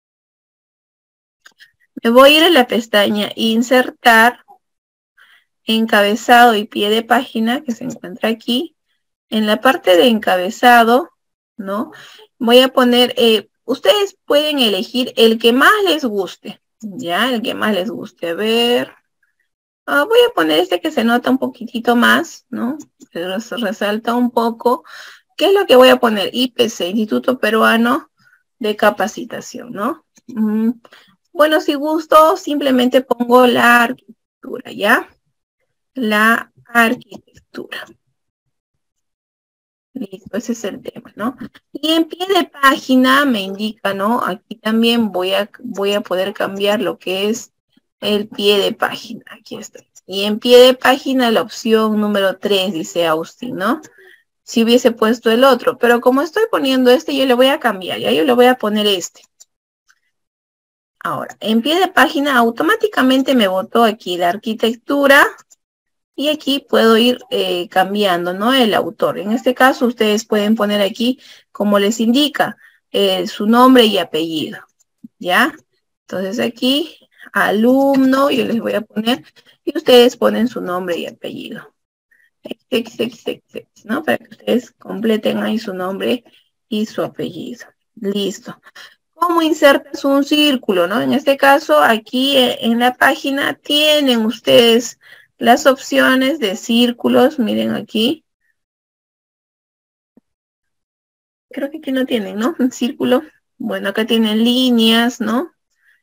Me voy a ir a la pestaña Insertar, Encabezado y Pie de Página, que se encuentra aquí. En la parte de encabezado, ¿no? Voy a poner, ustedes pueden elegir el que más les guste, ¿ya? El que más les guste. A ver. Voy a poner este que se nota un poquitito más, ¿no? Pero se resalta un poco. ¿Qué es lo que voy a poner? IPC, Instituto Peruano de Capacitación, ¿no? Bueno, si gusto, simplemente pongo la arquitectura, ¿ya? La arquitectura. Listo, ese es el tema, ¿no? Y en pie de página me indica, ¿no? Aquí también voy a poder cambiar lo que es el pie de página. Aquí está. Y en pie de página la opción número 3, dice Austin, ¿no? Si hubiese puesto el otro, pero como estoy poniendo este, yo le voy a cambiar, ¿ya? Yo le voy a poner este. Ahora, en pie de página automáticamente me botó aquí la arquitectura, Y aquí puedo ir cambiando, ¿no? El autor. En este caso, ustedes pueden poner aquí, como les indica, su nombre y apellido, ¿ya? Entonces aquí, alumno, yo les voy a poner, y ustedes ponen su nombre y apellido. ¿No? Para que ustedes completen ahí su nombre y su apellido. Listo. ¿Cómo insertas un círculo, no? En este caso, aquí en la página tienen ustedes las opciones de círculos. Miren aquí. Creo que aquí no tienen, ¿no? Un círculo. Bueno, acá tienen líneas, ¿no?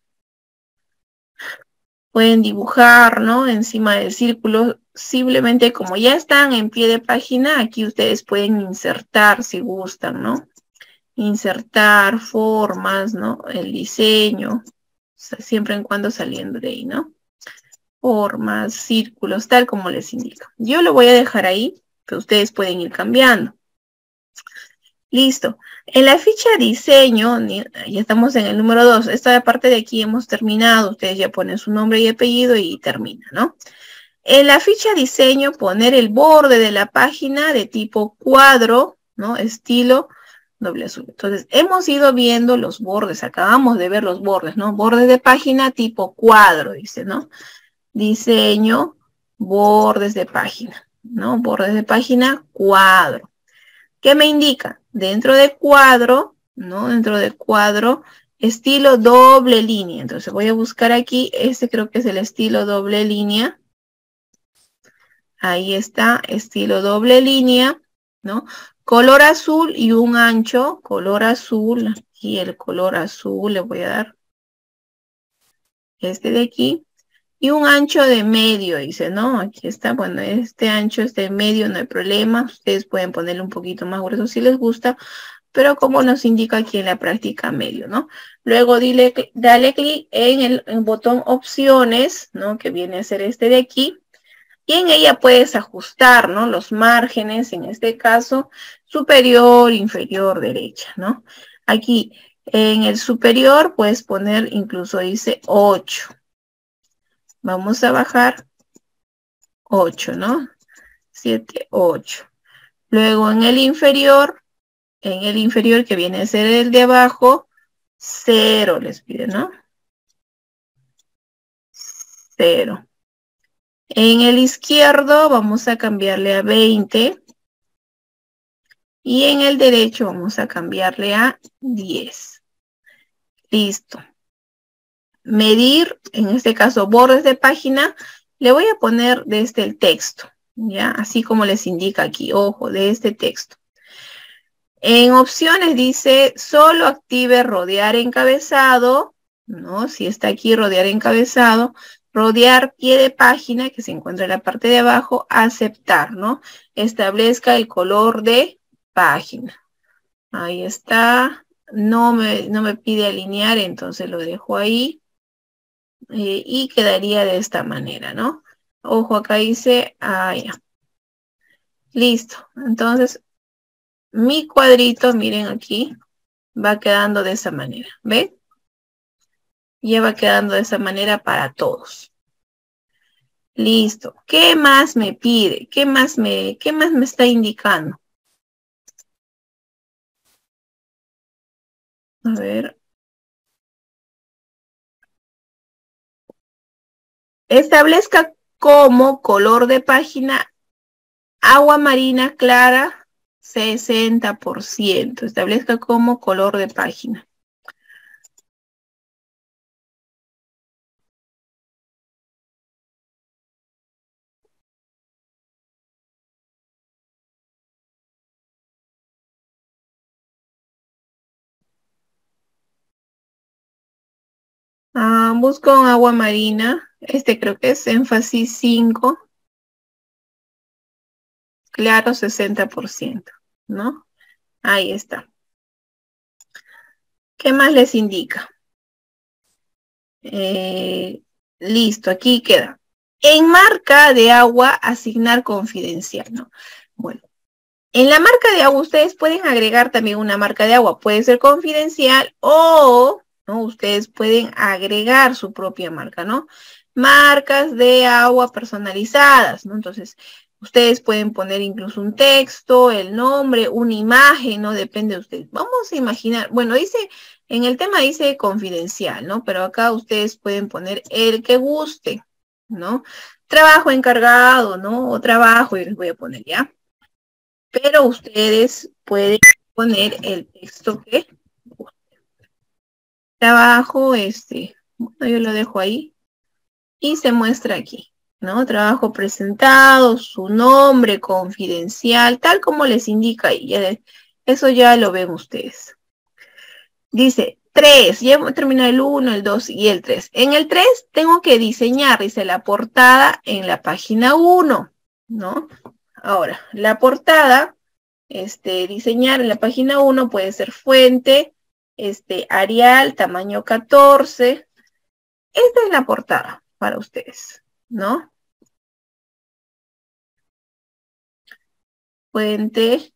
Pueden dibujar, ¿no? Encima del círculo. Simplemente como ya están en pie de página, aquí ustedes pueden insertar si gustan, ¿no? Insertar formas, ¿no? El diseño, o sea, siempre en cuando saliendo de ahí, ¿no? Formas, círculos, tal como les indica. Yo lo voy a dejar ahí, pero ustedes pueden ir cambiando. Listo. En la ficha diseño, ya estamos en el número 2. Esta parte de aquí hemos terminado. Ustedes ya ponen su nombre y apellido y termina, ¿no? En la ficha diseño, poner el borde de la página de tipo cuadro, ¿no? Estilo doble azul. Entonces, hemos ido viendo los bordes. Acabamos de ver los bordes, ¿no? Borde de página tipo cuadro, dice, ¿no? Diseño, bordes de página, ¿no? Bordes de página, cuadro. ¿Qué me indica? Dentro de cuadro, ¿no? Dentro de cuadro, estilo doble línea. Entonces voy a buscar aquí, este creo que es el estilo doble línea. Ahí está, estilo doble línea, ¿no? Color azul y un ancho, color azul, aquí el color azul le voy a dar. Este de aquí. Y un ancho de medio, dice, ¿no? Aquí está, bueno, este ancho, este medio, no hay problema. Ustedes pueden ponerle un poquito más grueso si les gusta, pero como nos indica aquí en la práctica medio, ¿no? Luego dale clic en el botón opciones, ¿no? Que viene a ser este de aquí. Y en ella puedes ajustar, ¿no? Los márgenes, en este caso, superior, inferior, derecha, ¿no? Aquí, en el superior, puedes poner, incluso dice 8. Vamos a bajar 8, ¿no? 7, 8. Luego en el inferior que viene a ser el de abajo, 0 les pide, ¿no? 0. En el izquierdo vamos a cambiarle a 20. Y en el derecho vamos a cambiarle a 10. Listo. Medir, en este caso bordes de página, le voy a poner desde el texto, ¿ya? Así como les indica aquí, ojo, de este texto. En opciones dice, solo active rodear encabezado, ¿no? Si está aquí rodear encabezado, rodear pie de página, que se encuentra en la parte de abajo, aceptar, ¿no? Establezca el color de página. Ahí está. No me pide alinear, entonces lo dejo ahí. Y quedaría de esta manera, ¿no? Ojo, acá dice, ya. Listo. Entonces, mi cuadrito, miren aquí, va quedando de esa manera. ¿Ven? Ya va quedando de esa manera para todos. Listo. ¿Qué más me pide? ¿Qué más me está indicando? A ver. Establezca como color de página agua marina clara 60%. Establezca como color de página. Busco un agua marina. Este creo que es énfasis 5. Claro, 60%, ¿no? Ahí está. ¿Qué más les indica? Listo, aquí queda. En marca de agua, asignar confidencial, ¿no? Bueno, en la marca de agua ustedes pueden agregar también una marca de agua. Puede ser confidencial o, ¿no? ustedes pueden agregar su propia marca, ¿no? Marcas de agua personalizadas, ¿no? Entonces, ustedes pueden poner incluso un texto, el nombre, una imagen, ¿no? Depende de ustedes. Vamos a imaginar, bueno, en el tema dice confidencial, ¿no? Pero acá ustedes pueden poner el que guste, ¿no? Trabajo encargado, ¿no? O trabajo, y les voy a poner ya. Pero ustedes pueden poner el texto que trabajo, bueno, yo lo dejo ahí y se muestra aquí, ¿no? Trabajo presentado, su nombre confidencial, tal como les indica ahí. Eso ya lo ven ustedes. Dice 3, ya hemos terminado el 1, el 2 y el 3. En el 3 tengo que diseñar, dice, la portada en la página 1, ¿no? Ahora, la portada, diseñar en la página 1 puede ser fuente, Arial, tamaño 14. Esta es la portada para ustedes, ¿no? Fuente,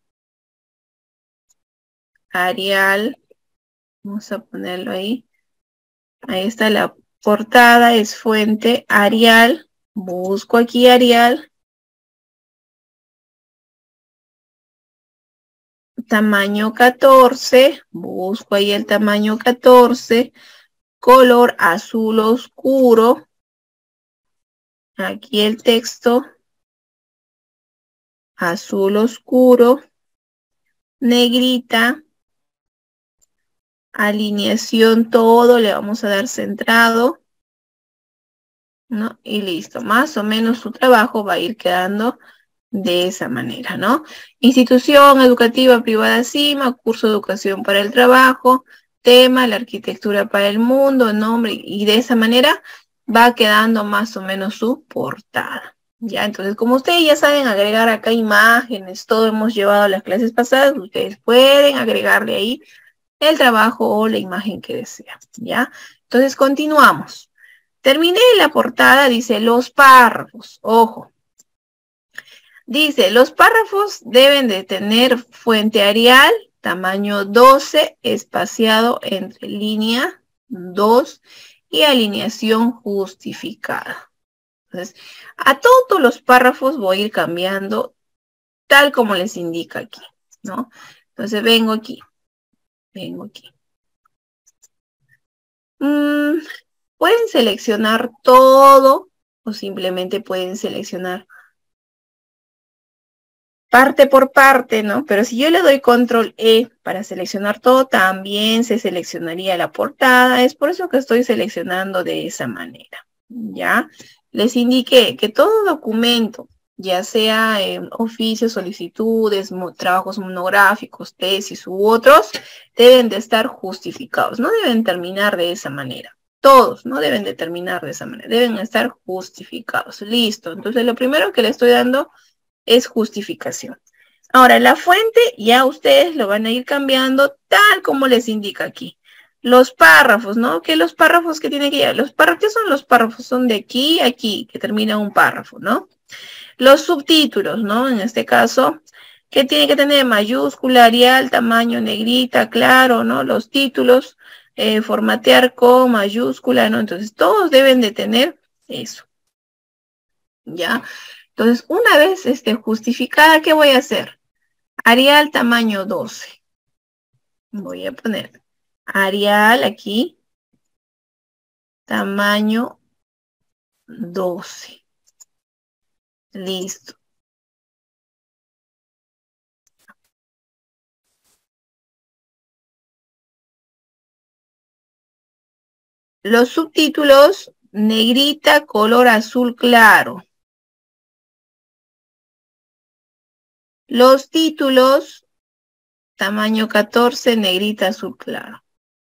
Arial, vamos a ponerlo ahí. Ahí está la portada, es fuente, Arial. Busco aquí Arial. Tamaño 14, busco ahí el tamaño 14, color azul oscuro. Aquí el texto, azul oscuro, negrita, alineación todo, le vamos a dar centrado, ¿no? Y listo, más o menos su trabajo va a ir quedando de esa manera, ¿no? Institución educativa privada CIMA, curso de educación para el trabajo, tema, la arquitectura para el mundo, nombre, y de esa manera va quedando más o menos su portada. Ya, entonces, como ustedes ya saben agregar acá imágenes, todo hemos llevado a las clases pasadas, ustedes pueden agregarle ahí el trabajo o la imagen que desean, ¿ya? Entonces, continuamos. Terminé la portada, dice los párrafos, ojo. Dice, los párrafos deben de tener fuente Arial, tamaño 12, espaciado entre línea 2 y alineación justificada. Entonces, a todos los párrafos voy a ir cambiando tal como les indica aquí, ¿no? Entonces, vengo aquí. Pueden seleccionar todo o simplemente pueden seleccionar parte por parte, ¿no? Pero si yo le doy control E para seleccionar todo, también se seleccionaría la portada. Es por eso que estoy seleccionando de esa manera, ¿ya? Les indiqué que todo documento, ya sea oficios, solicitudes, trabajos monográficos, tesis u otros, deben de estar justificados. No deben terminar de esa manera. Todos no deben de terminar de esa manera. Deben estar justificados. Listo. Entonces, lo primero que le estoy dando es justificación. Ahora, la fuente ya ustedes lo van a ir cambiando tal como les indica aquí. Los párrafos, ¿no? Que los párrafos que tienen que llevar. Los párrafos, ¿qué son los párrafos? Son de aquí a aquí, que termina un párrafo, ¿no? Los subtítulos, ¿no? En este caso, que tiene que tener mayúscula, Arial, tamaño, negrita, claro, ¿no? Los títulos, formatear con mayúscula, ¿no? Entonces, todos deben de tener eso, ¿ya? Entonces, una vez justificada, ¿qué voy a hacer? Arial tamaño 12. Voy a poner Arial aquí, tamaño 12. Listo. Los subtítulos, negrita, color azul claro. Los títulos, tamaño 14, negrita, azul claro.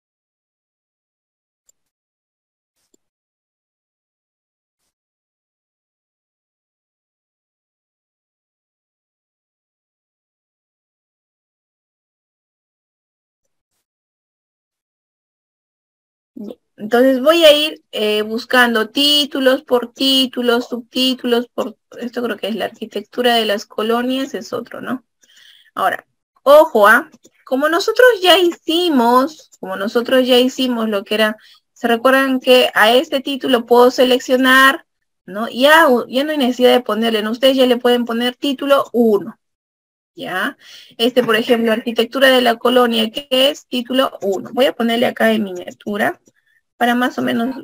Entonces voy a ir buscando títulos por títulos, subtítulos por... Esto creo que es la arquitectura de las colonias, es otro, ¿no? Ahora, ojo, como nosotros ya hicimos lo que era, se recuerdan que a este título puedo seleccionar, ¿no? Ya no hay necesidad de ponerle, ¿no? Ustedes ya le pueden poner título 1, ¿ya? Por ejemplo, arquitectura de la colonia, que es título 1. Voy a ponerle acá en miniatura para más o menos,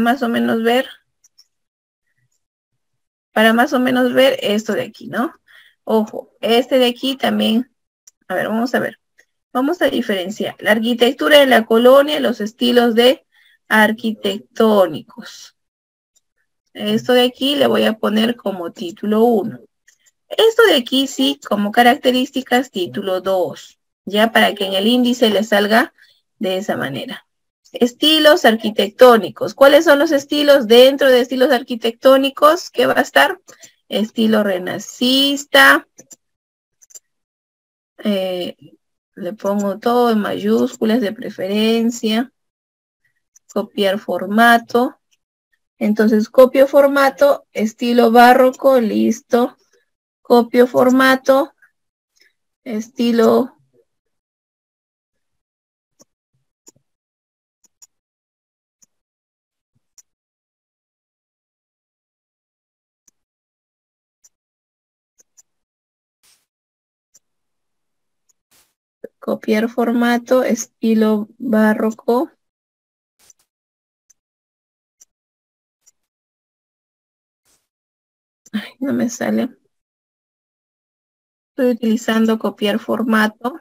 ver esto de aquí, ¿no? Ojo, este de aquí también, a ver, vamos a ver. Vamos a diferenciar la arquitectura de la colonia, los estilos de arquitectónicos. Esto de aquí le voy a poner como título 1. Esto de aquí sí, como características, título 2. Ya para que en el índice le salga de esa manera. Estilos arquitectónicos. ¿Cuáles son los estilos? Dentro de estilos arquitectónicos, ¿qué va a estar? Estilo renacista. Le pongo todo en mayúsculas de preferencia. Copiar formato. Entonces copio formato, estilo barroco, listo. Copio formato, estilo copiar formato, estilo barroco. Ay, no me sale. Estoy utilizando copiar formato.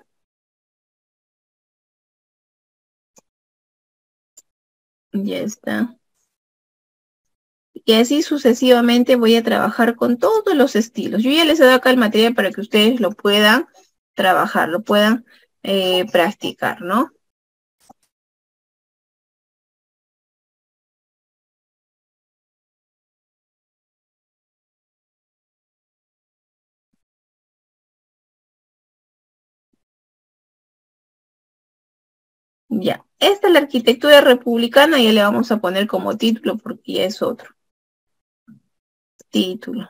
Ya está. Y así sucesivamente voy a trabajar con todos los estilos. Yo ya les he dado acá el material para que ustedes lo puedan trabajar, lo puedan practicar, ¿no? Ya. Esta es la arquitectura republicana, ya le vamos a poner como título porque ya es otro. Título.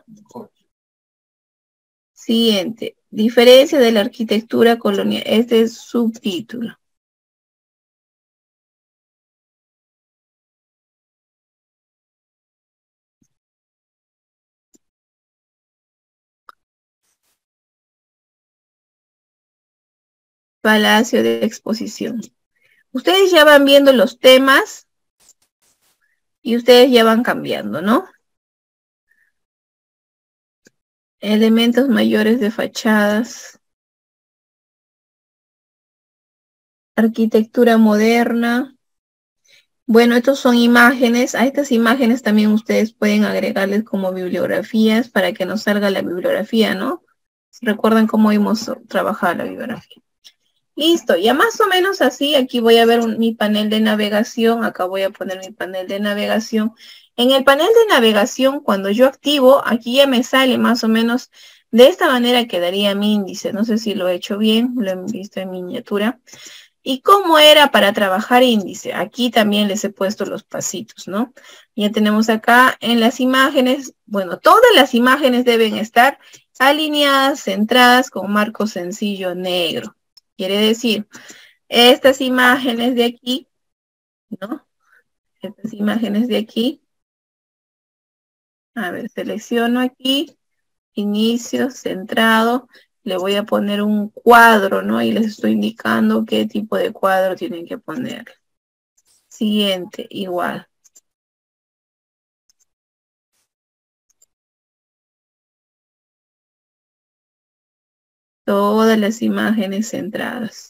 Siguiente. Diferencia de la arquitectura colonial. Este es subtítulo. Palacio de exposición. Ustedes ya van viendo los temas y ustedes ya van cambiando, ¿no? Elementos mayores de fachadas. Arquitectura moderna. Bueno, estos son imágenes. A estas imágenes también ustedes pueden agregarles como bibliografías para que nos salga la bibliografía, ¿no? ¿Recuerdan cómo hemos trabajado la bibliografía? Listo, ya más o menos así, aquí voy a ver mi panel de navegación, acá voy a poner mi panel de navegación. En el panel de navegación, cuando yo activo, aquí ya me sale más o menos, de esta manera quedaría mi índice. No sé si lo he hecho bien, lo he visto en miniatura. ¿Y cómo era para trabajar índice? Aquí también les he puesto los pasitos, ¿no? Ya tenemos acá en las imágenes, bueno, todas las imágenes deben estar alineadas, centradas con marco sencillo negro. Quiere decir, estas imágenes de aquí, ¿no? Estas imágenes de aquí, a ver, selecciono aquí, inicio, centrado, le voy a poner un cuadro, ¿no? Y les estoy indicando qué tipo de cuadro tienen que poner. Siguiente, igual. Todas las imágenes centradas.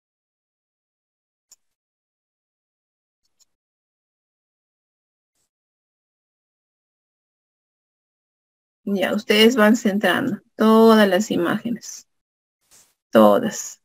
Ya, ustedes van centrando todas las imágenes. Todas.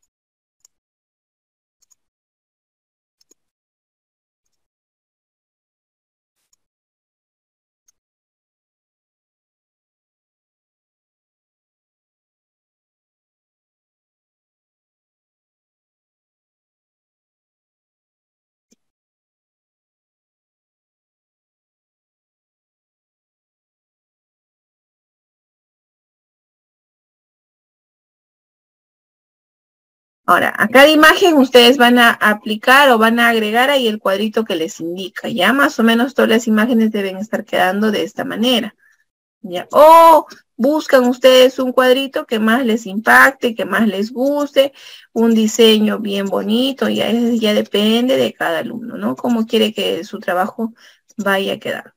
Ahora, a cada imagen ustedes van a aplicar o van a agregar ahí el cuadrito que les indica. Ya más o menos todas las imágenes deben estar quedando de esta manera. ¿Ya? O buscan ustedes un cuadrito que más les impacte, que más les guste, un diseño bien bonito, ya depende de cada alumno, ¿no? Cómo quiere que su trabajo vaya a quedar.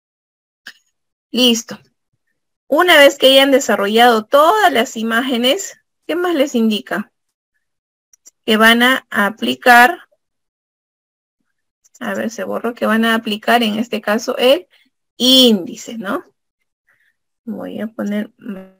Listo. Una vez que hayan desarrollado todas las imágenes, ¿qué más les indica? Que van a aplicar, a ver, se borró, que van a aplicar en este caso el índice, ¿no? Voy a poner...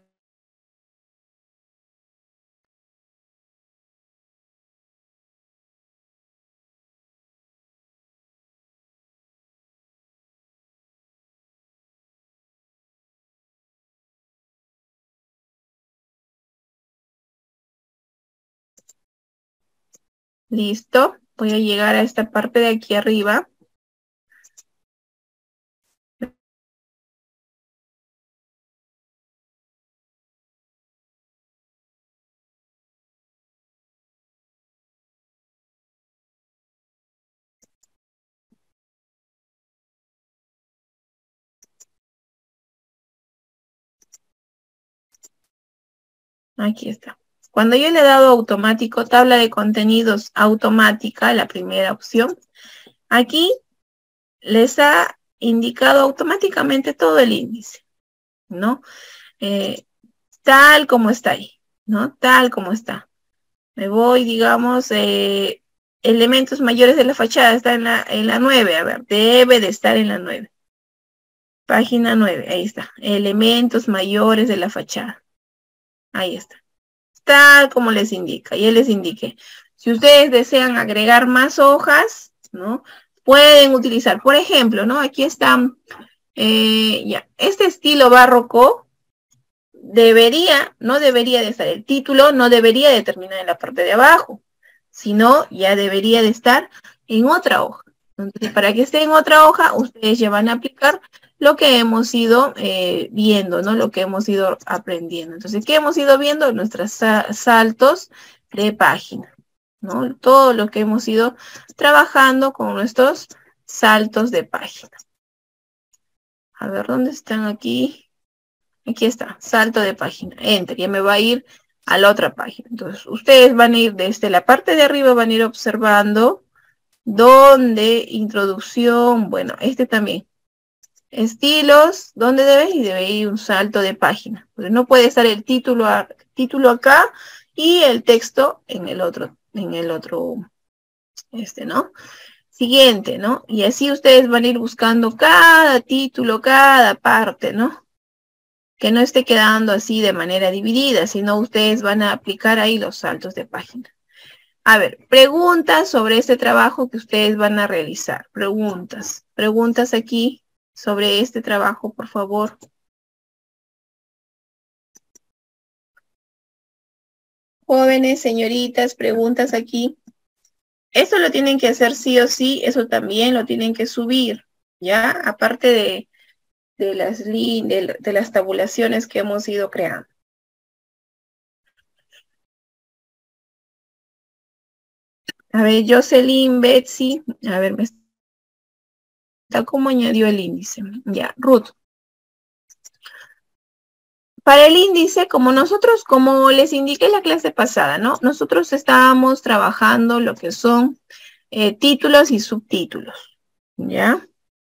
Listo. Voy a llegar a esta parte de aquí arriba. Aquí está. Cuando yo le he dado automático, tabla de contenidos automática, la primera opción, aquí les ha indicado automáticamente todo el índice, ¿no? Tal como está ahí, ¿no? Tal como está. Me voy, digamos, elementos mayores de la fachada, está en la 9, a ver, debe de estar en la 9. Página 9, ahí está. Elementos mayores de la fachada. Ahí está. Tal como les indica. Ya les indiqué. Si ustedes desean agregar más hojas, ¿no? Pueden utilizar, por ejemplo, ¿no? Aquí están, ya, este estilo barroco no debería de estar el título, no debería de terminar en la parte de abajo, sino ya debería de estar en otra hoja. Entonces, para que esté en otra hoja, ustedes ya van a aplicar lo que hemos ido viendo, ¿no? Lo que hemos ido aprendiendo. Entonces, ¿qué hemos ido viendo? Nuestros saltos de página, ¿no? Todo lo que hemos ido trabajando con nuestros saltos de página. A ver, ¿dónde están aquí? Aquí está, salto de página, enter, ya me va a ir a la otra página. Entonces, ustedes van a ir desde la parte de arriba, van a ir observando dónde, introducción, bueno, este también. Estilos, ¿dónde debe? Y debe ir un salto de página. Porque no puede estar el título acá y el texto en el otro, ¿no? Siguiente, ¿no? Y así ustedes van a ir buscando cada título, cada parte, ¿no? Que no esté quedando así de manera dividida, sino ustedes van a aplicar ahí los saltos de página. A ver, preguntas sobre este trabajo que ustedes van a realizar. Preguntas aquí sobre este trabajo, por favor. Jóvenes, señoritas, preguntas aquí. Eso lo tienen que hacer sí o sí, eso también lo tienen que subir, ¿ya? Aparte de las tabulaciones que hemos ido creando. A ver, Jocelyn, Betsy, a ver, me está como añadió el índice. Ya, Ruth. Para el índice, como les indiqué en la clase pasada, ¿no? Nosotros estábamos trabajando lo que son títulos y subtítulos, ¿ya?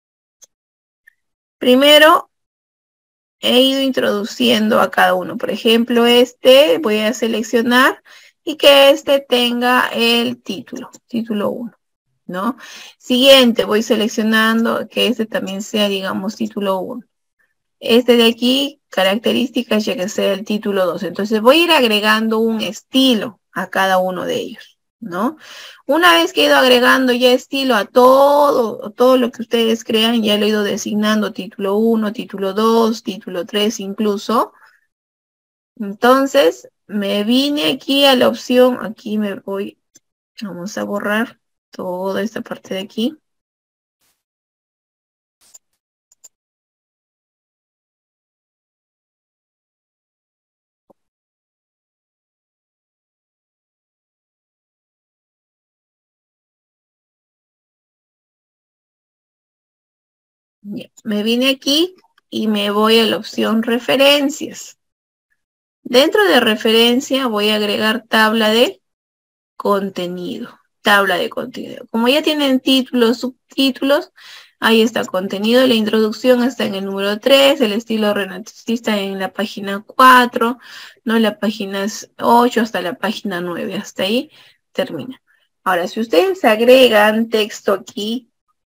Primero, he ido introduciendo a cada uno. Por ejemplo, voy a seleccionar y que este tenga el título 1, ¿no? Siguiente, voy seleccionando que este también sea, digamos, título 1. Este de aquí, características, ya que sea el título 2. Entonces voy a ir agregando un estilo a cada uno de ellos, ¿no? Una vez que he ido agregando ya estilo a todo lo que ustedes crean, ya lo he ido designando título 1, título 2, título 3 incluso. Entonces me vine aquí a la opción, aquí me voy, vamos a borrar toda esta parte de aquí. Ya, me vine aquí y me voy a la opción referencias. Dentro de referencia voy a agregar tabla de contenido. Tabla de contenido. Como ya tienen títulos, subtítulos, ahí está contenido. La introducción está en el número 3, el estilo renacentista en la página 4, ¿no? La página 8 hasta la página 9. Hasta ahí termina. Ahora, si ustedes agregan texto aquí,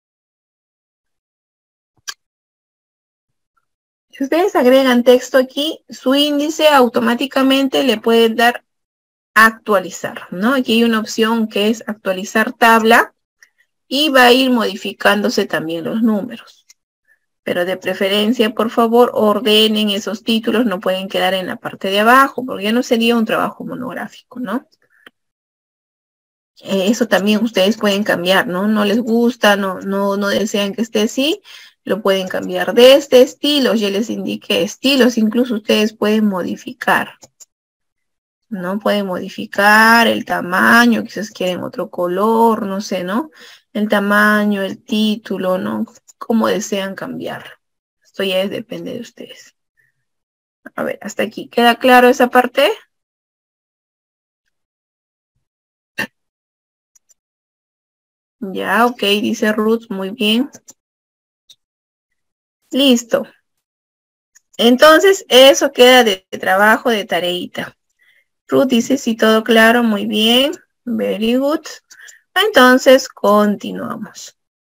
si ustedes agregan texto aquí, su índice automáticamente le pueden dar actualizar, ¿no? Aquí hay una opción que es actualizar tabla y va a ir modificándose también los números. Pero de preferencia, por favor, ordenen esos títulos, no pueden quedar en la parte de abajo, porque ya no sería un trabajo monográfico, ¿no? Eso también ustedes pueden cambiar, ¿no? No les gusta, no desean que esté así, lo pueden cambiar de este estilo, ya les indiqué estilos, incluso ustedes pueden modificar, ¿no? Pueden modificar el tamaño, quizás quieren otro color, no sé, ¿no? El tamaño, el título, ¿no? Como desean cambiar. Esto ya depende de ustedes. A ver, hasta aquí. ¿Queda claro esa parte? Ya, ok, dice Ruth, muy bien. Listo. Entonces, eso queda de trabajo, de tareita. Ruth dice, sí, todo claro, muy bien. Very good. Entonces, continuamos.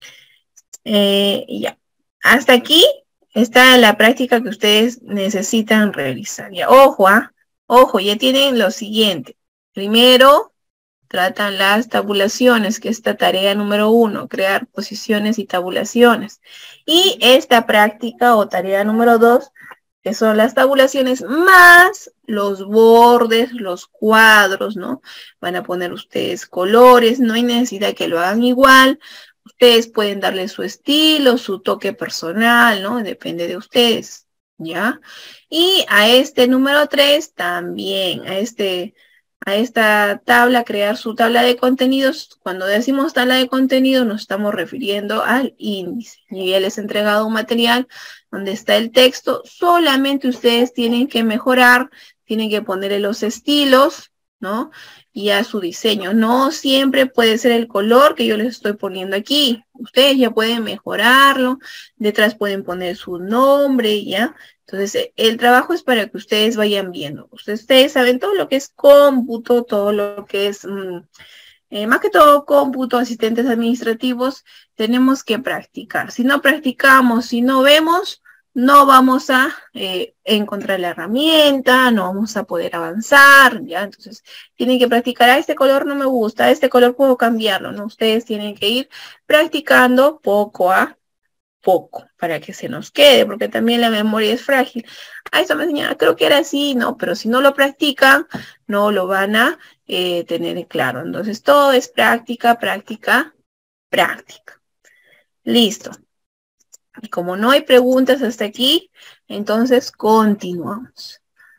Ya. Hasta aquí está la práctica que ustedes necesitan realizar. Ya, ojo, ojo, ya tienen lo siguiente. Primero, tratan las tabulaciones, que es esta tarea número 1, crear posiciones y tabulaciones. Y esta práctica o tarea número 2, que son las tabulaciones más los bordes, los cuadros, ¿no? Van a poner ustedes colores, no hay necesidad que lo hagan igual. Ustedes pueden darle su estilo, su toque personal, ¿no? Depende de ustedes, ¿ya? Y a este número 3 también, a esta tabla, crear su tabla de contenidos. Cuando decimos tabla de contenido nos estamos refiriendo al índice. Yo ya les he entregado un material donde está el texto. Solamente ustedes tienen que mejorar, tienen que ponerle los estilos, ¿no? Y a su diseño. No siempre puede ser el color que yo les estoy poniendo aquí. Ustedes ya pueden mejorarlo. Detrás pueden poner su nombre, ¿ya? Entonces, el trabajo es para que ustedes vayan viendo. Ustedes saben todo lo que es cómputo, todo lo que es, más que todo cómputo, asistentes administrativos, tenemos que practicar. Si no practicamos, si no vemos, no vamos a encontrar la herramienta, no vamos a poder avanzar, ¿ya? Entonces, tienen que practicar, este color no me gusta, este color puedo cambiarlo, ¿no? Ustedes tienen que ir practicando poco a poco para que se nos quede, porque también la memoria es frágil. A eso me enseñaba, creo que era así, ¿no? Pero si no lo practican, no lo van a tener claro. Entonces, todo es práctica, práctica, práctica. Listo. Y como no hay preguntas hasta aquí, entonces continuamos.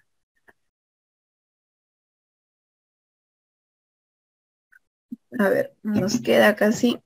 A ver, nos queda casi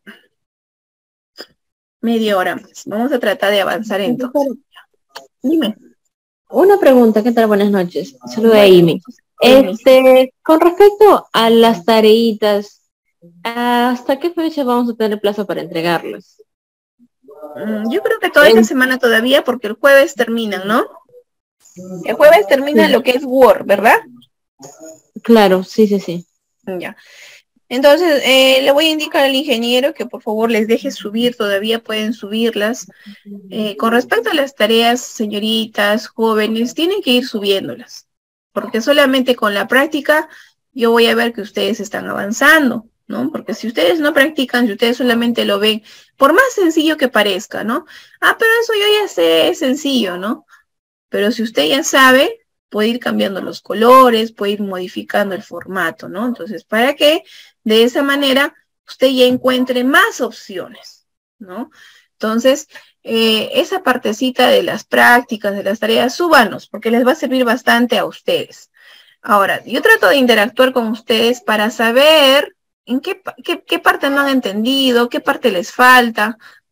media hora más. Vamos a tratar de avanzar entonces. Dime. Una pregunta, ¿qué tal? Buenas noches. Saluda a Bueno, Amy. Con respecto a las tareitas, ¿hasta qué fecha vamos a tener plazo para entregarlas? Yo creo que toda esta semana todavía, porque el jueves terminan, ¿no? El jueves termina lo que es Word, ¿verdad? Claro, sí, sí, sí. Ya. Entonces, le voy a indicar al ingeniero que por favor les deje subir, todavía pueden subirlas. Con respecto a las tareas, señoritas, jóvenes, tienen que ir subiéndolas, porque solamente con la práctica yo voy a ver que ustedes están avanzando, ¿no? Porque si ustedes no practican, si ustedes solamente lo ven, por más sencillo que parezca, ¿no? Ah, pero eso yo ya sé, es sencillo, ¿no? Pero si usted ya sabe, puede ir cambiando los colores, puede ir modificando el formato, ¿no? Entonces, para que de esa manera usted ya encuentre más opciones, ¿no? Entonces, esa partecita de las prácticas, de las tareas, súbanos, porque les va a servir bastante a ustedes. Ahora, yo trato de interactuar con ustedes para saber en qué parte no han entendido, qué parte les falta,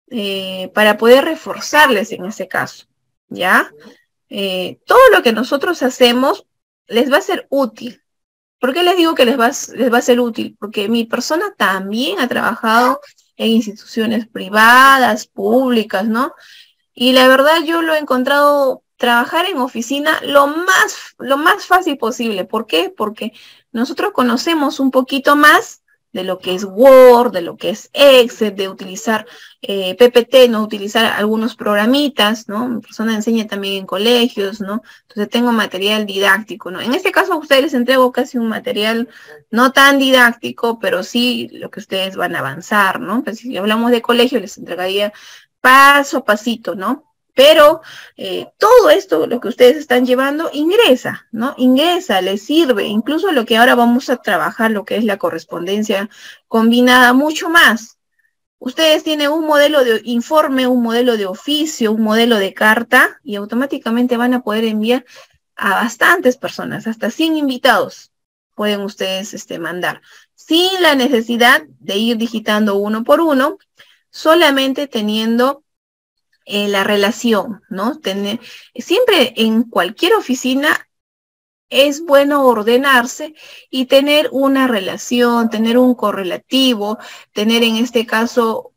para poder reforzarles en ese caso, ¿ya? Todo lo que nosotros hacemos les va a ser útil. ¿Por qué les digo que les va a ser útil? Porque mi persona también ha trabajado en instituciones privadas, públicas, y la verdad yo lo he encontrado trabajar en oficina lo más fácil posible. ¿Por qué? Porque nosotros conocemos un poquito más de lo que es Word, de lo que es Excel, de utilizar PPT, no utilizar algunos programitas, ¿no? Mi persona enseña también en colegios, ¿no? Entonces tengo material didáctico, ¿no? En este caso a ustedes les entrego casi un material no tan didáctico, pero sí lo que ustedes van a avanzar, ¿no? Pues si hablamos de colegio, les entregaría paso a pasito, ¿no? Pero todo esto, lo que ustedes están llevando, ingresa, ¿no? Ingresa, les sirve, incluso lo que ahora vamos a trabajar, lo que es la correspondencia combinada, mucho más. Ustedes tienen un modelo de informe, un modelo de oficio, un modelo de carta, y automáticamente van a poder enviar a bastantes personas, hasta 100 invitados pueden ustedes mandar, sin la necesidad de ir digitando uno por uno, solamente teniendo la relación, ¿no? Siempre en cualquier oficina es bueno ordenarse y tener una relación, tener un correlativo, tener en este caso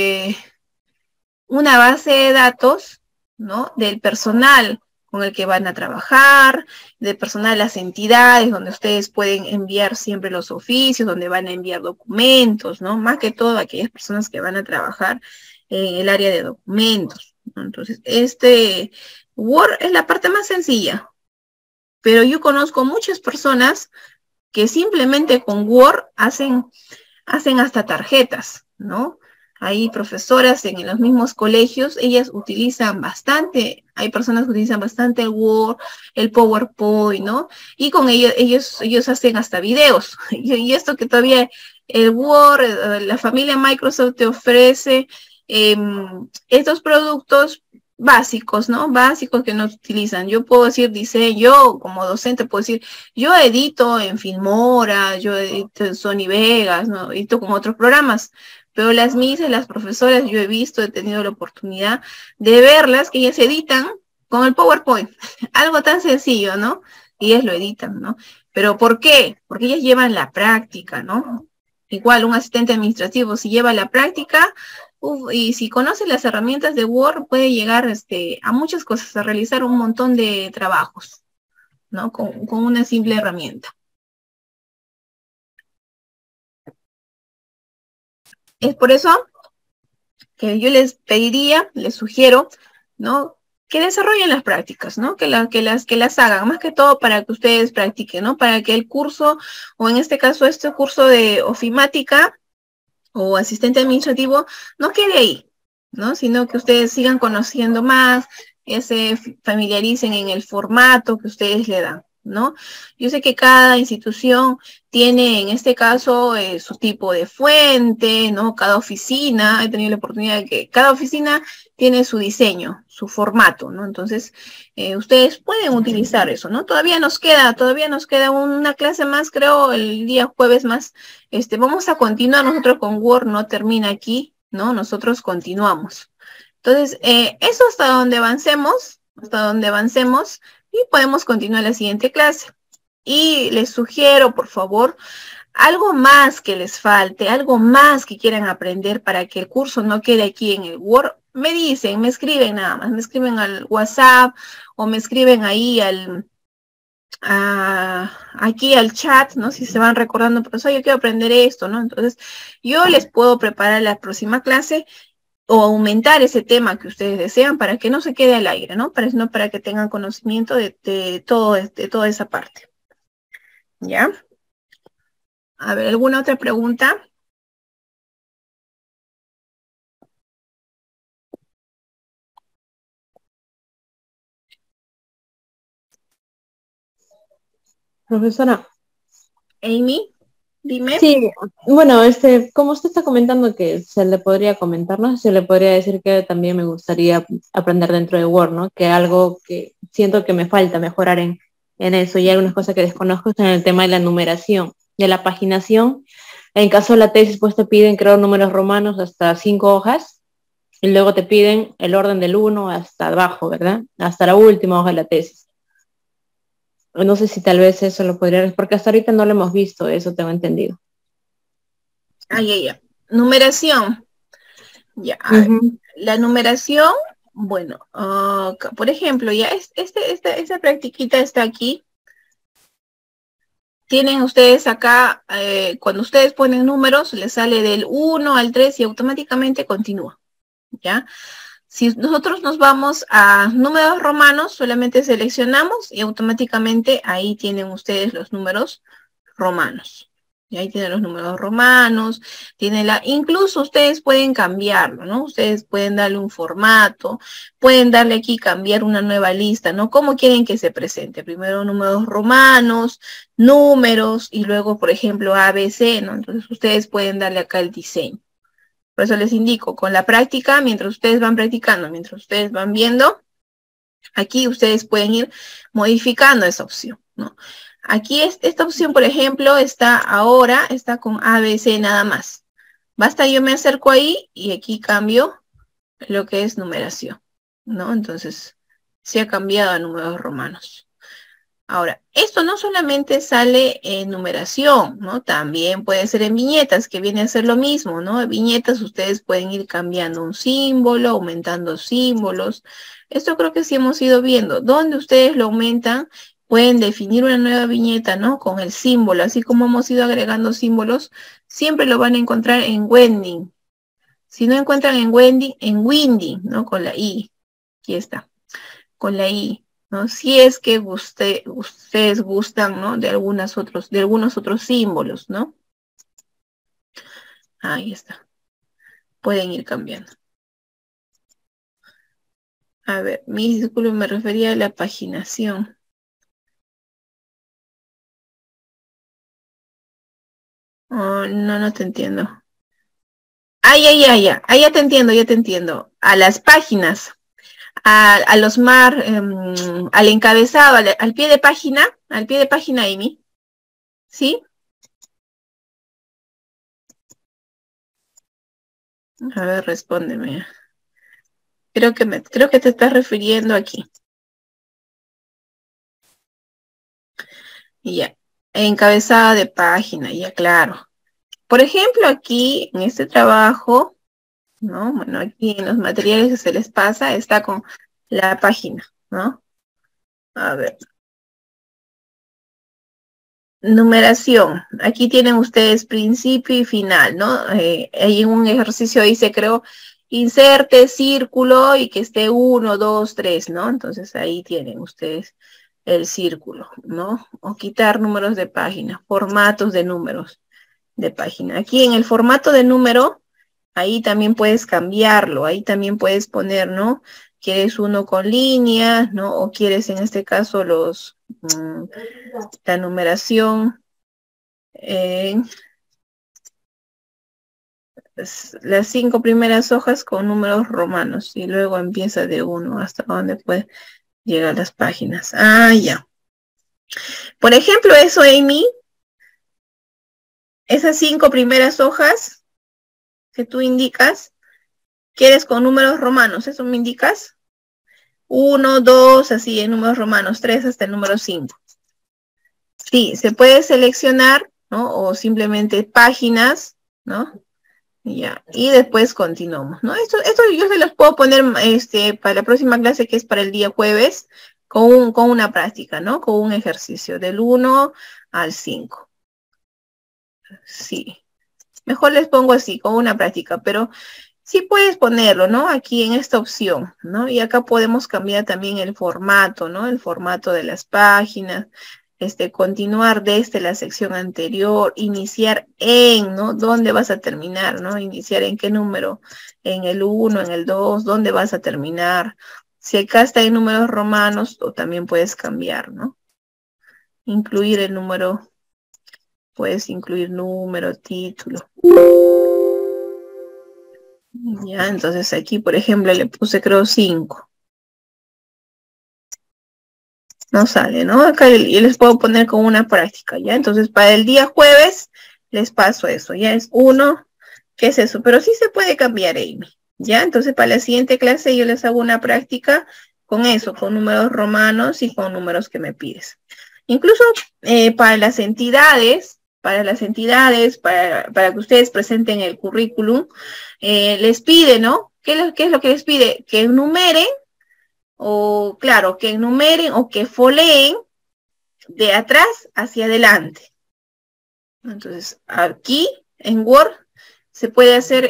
una base de datos, ¿no? Del personal con el que van a trabajar, del personal de las entidades donde ustedes pueden enviar siempre los oficios, donde van a enviar documentos, ¿no? Más que todo aquellas personas que van a trabajar en el área de documentos, ¿no? Entonces, Word es la parte más sencilla, pero yo conozco muchas personas que simplemente con Word hacen hasta tarjetas, ¿no? Hay profesoras en los mismos colegios, ellas utilizan bastante, hay personas que utilizan bastante el Word, el PowerPoint, ¿no? Y con ellos hacen hasta videos. Y esto que todavía el Word, la familia Microsoft te ofrece estos productos básicos, ¿no? Básicos que no utilizan. Yo puedo decir yo como docente puedo decir, yo edito en Filmora, yo edito en Sony Vegas, ¿no? Edito con otros programas, pero las misas, las profesoras, yo he tenido la oportunidad de verlas, que ellas editan con el PowerPoint, algo tan sencillo, ¿no? Y ellas lo editan, ¿no? Pero ¿por qué? Porque ellas llevan la práctica, ¿no? Igual un asistente administrativo, si lleva la práctica, y si conoce las herramientas de Word, puede llegar a muchas cosas, a realizar un montón de trabajos, ¿no? Con una simple herramienta. Es por eso que yo les pediría, les sugiero, ¿no? Que desarrollen las prácticas, ¿no? Que las hagan, más que todo para que ustedes practiquen, ¿no? Para que el curso, o en este caso este curso de ofimática o asistente administrativo, no quede ahí, ¿no? Sino que ustedes sigan conociendo más, que se familiaricen en el formato que ustedes le dan, ¿no? Yo sé que cada institución tiene, en este caso, su tipo de fuente, ¿no? Cada oficina, he tenido la oportunidad de que cada oficina tiene su diseño, su formato, ¿no? Entonces, ustedes pueden utilizar eso, ¿no? Todavía nos queda una clase más, creo, el día jueves más. Vamos a continuar nosotros con Word, no termina aquí, ¿no? Nosotros continuamos. Entonces, eso hasta donde avancemos, y podemos continuar la siguiente clase. Y les sugiero, por favor, algo más que les falte, algo más que quieran aprender para que el curso no quede aquí en el Word, me dicen, me escriben nada más, me escriben al WhatsApp o me escriben ahí aquí al chat, ¿no? Si se van recordando, profesor, yo quiero aprender esto, ¿no? Entonces, yo les puedo preparar la próxima clase o aumentar ese tema que ustedes desean para que no se quede al aire, ¿no? Para que tengan conocimiento de toda esa parte. ¿Ya? A ver, ¿alguna otra pregunta? Profesora. Amy, dime. Sí, bueno, como usted está comentando que se le podría comentar, ¿no? Se le podría decir que también me gustaría aprender dentro de Word, ¿no? Que algo que siento que me falta mejorar en eso, y algunas cosas que desconozco en el tema de la numeración, de la paginación. En caso de la tesis, pues te piden crear números romanos hasta 5 hojas, y luego te piden el orden del 1 hasta abajo, ¿verdad? Hasta la última hoja de la tesis. No sé si tal vez eso lo podría, porque hasta ahorita no lo hemos visto, eso tengo entendido. Ya. Numeración. Ya, a ver. La numeración, bueno, por ejemplo, ya esta practiquita está aquí. Tienen ustedes acá, cuando ustedes ponen números, les sale del 1 al 3 y automáticamente continúa, ¿ya? Si nosotros nos vamos a números romanos, solamente seleccionamos y automáticamente ahí tienen ustedes los números romanos. Y ahí tienen los números romanos, incluso ustedes pueden cambiarlo, ¿no? Ustedes pueden darle un formato, pueden darle aquí cambiar una nueva lista, ¿no? ¿Cómo quieren que se presente? Primero números romanos, números y luego, por ejemplo, ABC, ¿no? Entonces ustedes pueden darle acá el diseño. Por eso les indico, con la práctica, mientras ustedes van practicando, mientras ustedes van viendo, aquí ustedes pueden ir modificando esa opción, ¿no? Aquí esta opción, por ejemplo, está con ABC nada más. Basta yo me acerco ahí y aquí cambio lo que es numeración, ¿no? Entonces, se ha cambiado a números romanos. Ahora, esto no solamente sale en numeración, ¿no? También puede ser en viñetas, que viene a ser lo mismo, ¿no? En viñetas ustedes pueden ir cambiando un símbolo, aumentando símbolos. Esto creo que sí hemos ido viendo. Donde ustedes lo aumentan, pueden definir una nueva viñeta, ¿no? Con el símbolo, así como hemos ido agregando símbolos, siempre lo van a encontrar en Wending. Si no encuentran en Wending, en Winding, ¿no? Con la I. Aquí está, con la I. ¿No? Si es que ustedes gustan, ¿no? De algunos otros símbolos, ¿no? Ahí está. Pueden ir cambiando. A ver, disculpe, me refería a la paginación. Oh, no te entiendo. Ya te entiendo. A las páginas, a los al encabezado, al pie de página, Amy. ¿Sí? A ver, respóndeme. Creo que te estás refiriendo aquí. Ya. Encabezada de página, ya claro. Por ejemplo, aquí en este trabajo, ¿no? Bueno, aquí en los materiales que se les pasa está con la página, ¿no? A ver. Numeración. Aquí tienen ustedes principio y final, ¿no? Ahí en un ejercicio dice, creo, inserte círculo y que esté 1, 2, 3, ¿no? Entonces ahí tienen ustedes el círculo, ¿no? O quitar números de página, formatos de números de página. Aquí en el formato de número, ahí también puedes cambiarlo, ahí también puedes poner, ¿no? Quieres uno con líneas, ¿no? O quieres en este caso la numeración en las 5 primeras hojas con números romanos y luego empieza de 1 hasta donde puede llegar las páginas. Ya. Por ejemplo, eso, Amy, esas 5 primeras hojas que tú indicas, quieres con números romanos, ¿eso me indicas? 1, 2, así en números romanos, 3 hasta el número 5. Sí, se puede seleccionar, ¿no? O simplemente páginas, ¿no? Ya, y después continuamos, ¿no? Esto yo se los puedo poner para la próxima clase, que es para el día jueves, con una práctica, ¿no? Con un ejercicio del 1 al 5. Sí, mejor les pongo así, con una práctica, pero sí puedes ponerlo, ¿no? Aquí en esta opción, ¿no? Y acá podemos cambiar también el formato, ¿no? El formato de las páginas, continuar desde la sección anterior, iniciar en, ¿no? ¿Dónde vas a terminar, ¿no? Iniciar en qué número, en el 1, en el 2, ¿dónde vas a terminar? Si acá está en números romanos, o también puedes cambiar, ¿no? Incluir el número, puedes incluir número, título. Ya, entonces aquí, por ejemplo, le puse, creo, 5. No sale, ¿no? Acá yo les puedo poner como una práctica, ¿ya? Entonces, para el día jueves, les paso eso. Ya es 1, ¿qué es eso? Pero sí se puede cambiar, Amy. ¿Ya? Entonces, para la siguiente clase yo les hago una práctica con eso, con números romanos y con números que me pides. Incluso para las entidades, para que ustedes presenten el currículum, les pide, ¿no? ¿Qué es lo que les pide? Que enumeren, o claro, que enumeren o que foleen de atrás hacia adelante. Entonces, aquí en Word se puede hacer,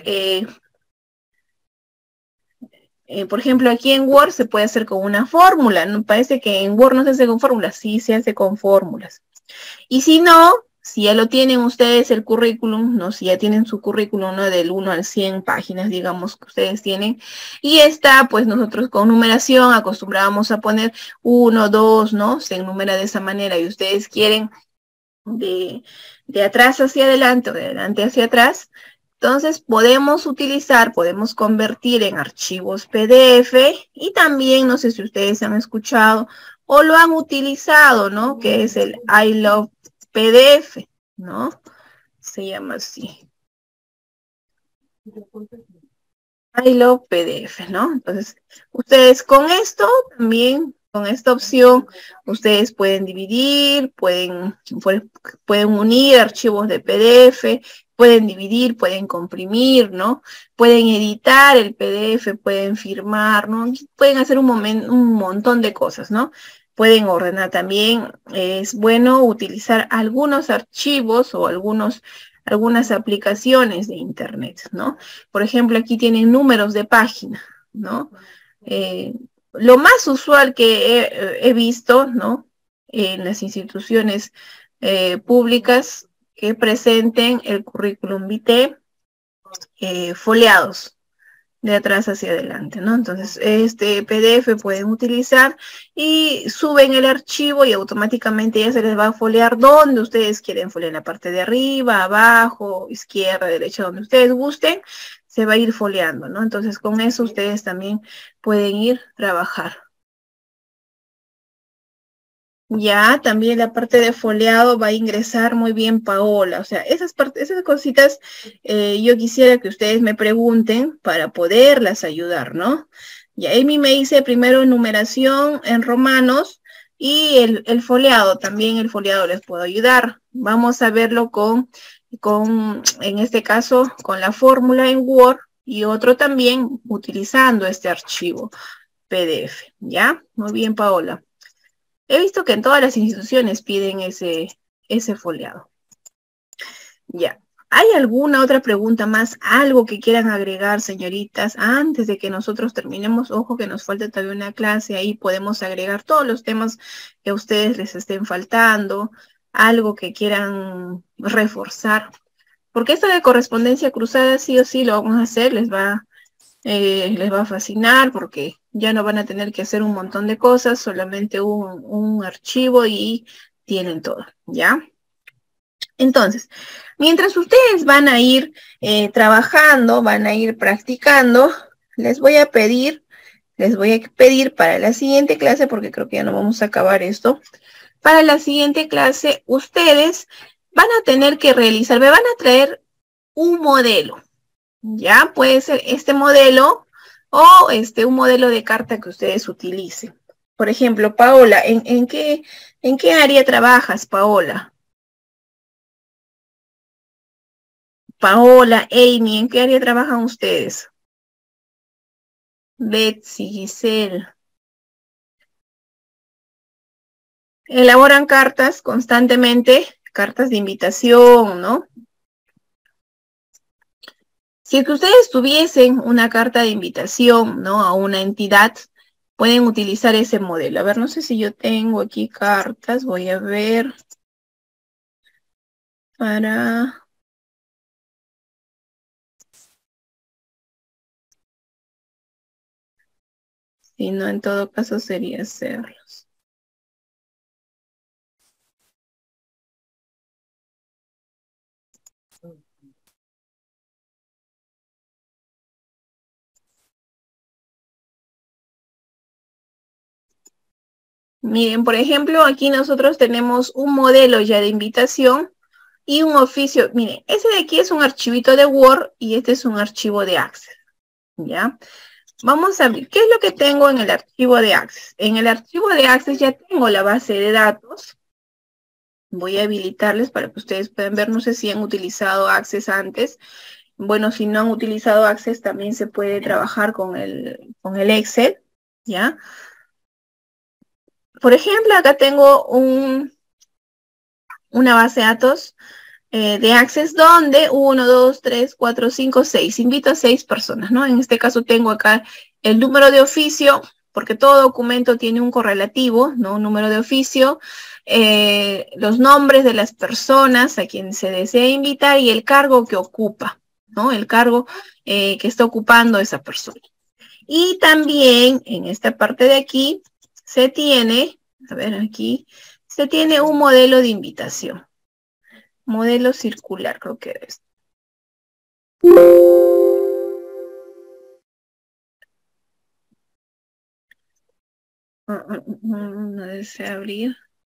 por ejemplo, aquí en Word se puede hacer con una fórmula. ¿No? Parece que en Word no se hace con fórmulas, sí se hace con fórmulas. Y si no, si ya lo tienen ustedes el currículum, ¿no? Si ya tienen su currículum, ¿no? Del 1 al 100 páginas, digamos, que ustedes tienen, y está, pues nosotros con numeración acostumbrábamos a poner 1, 2, ¿no? Se enumera de esa manera y ustedes quieren de atrás hacia adelante o de adelante hacia atrás, entonces podemos convertir en archivos PDF y también, no sé si ustedes han escuchado o lo han utilizado, ¿no? Que es el I Love PDF, ¿no? Se llama así. I Love PDF, ¿no? Entonces, ustedes con esto también, con esta opción, ustedes pueden dividir, pueden unir archivos de PDF, pueden dividir, pueden comprimir, ¿no? Pueden editar el PDF, pueden firmar, ¿no? Pueden hacer un montón de cosas, ¿no? Pueden ordenar también. Es bueno utilizar algunos archivos o algunas aplicaciones de Internet, ¿no? Por ejemplo, aquí tienen números de página, ¿no? Lo más usual que he visto, ¿no? En las instituciones públicas que presenten el currículum vitae foliados de atrás hacia adelante, ¿no? Entonces, este PDF pueden utilizar y suben el archivo y automáticamente ya se les va a foliar donde ustedes quieren foliar, en la parte de arriba, abajo, izquierda, derecha, donde ustedes gusten, se va a ir foliando, ¿no? Entonces, con eso ustedes también pueden ir a trabajar. Ya, también la parte de foliado va a ingresar muy bien Paola. O sea, esas cositas yo quisiera que ustedes me pregunten para poderlas ayudar, ¿no? Y Amy me dice primero numeración en romanos y el foliado, también el foliado les puedo ayudar. Vamos a verlo en este caso, con la fórmula en Word y otro también utilizando este archivo PDF, ¿ya? Muy bien, Paola. He visto que en todas las instituciones piden ese foliado. Ya. ¿Hay alguna otra pregunta más? ¿Algo que quieran agregar, señoritas? Antes de que nosotros terminemos, ojo que nos falta todavía una clase, ahí podemos agregar todos los temas que a ustedes les estén faltando, algo que quieran reforzar. Porque esto de correspondencia cruzada sí o sí lo vamos a hacer, les va a fascinar porque ya no van a tener que hacer un montón de cosas, solamente un archivo y tienen todo, ¿ya? Entonces, mientras ustedes van a ir trabajando, van a ir practicando, les voy a pedir para la siguiente clase, porque creo que ya no vamos a acabar esto, para la siguiente clase ustedes van a tener que realizar, me van a traer un modelo, ya puede ser este modelo o un modelo de carta que ustedes utilicen. Por ejemplo, Paola, ¿en qué área trabajas, Paola? Paola, Amy, ¿en qué área trabajan ustedes? Betsy, Giselle. Elaboran cartas constantemente, cartas de invitación, ¿no? Si es que ustedes tuviesen una carta de invitación, ¿no? A una entidad, pueden utilizar ese modelo. A ver, no sé si yo tengo aquí cartas, voy a ver. Si no, en todo caso sería hacerlos. Miren, por ejemplo, aquí nosotros tenemos un modelo ya de invitación y un oficio. Miren, ese de aquí es un archivito de Word y este es un archivo de Access. ¿ya? Vamos a ver, ¿qué es lo que tengo en el archivo de Access? En el archivo de Access ya tengo la base de datos. Voy a habilitarles para que ustedes puedan ver, no sé si han utilizado Access antes. Bueno, si no han utilizado Access, también se puede trabajar con el Excel, ¿ya? Por ejemplo, acá tengo una base de datos de Access donde 1, 2, 3, 4, 5, 6. Invito a 6 personas, ¿no? En este caso tengo acá el número de oficio, porque todo documento tiene un correlativo, ¿no? Un número de oficio, los nombres de las personas a quien se desea invitar y el cargo que ocupa, ¿no? El cargo que está ocupando esa persona. Y también en esta parte de aquí se tiene, a ver aquí, se tiene un modelo de invitación. Modelo circular, creo que es. No desea abrir.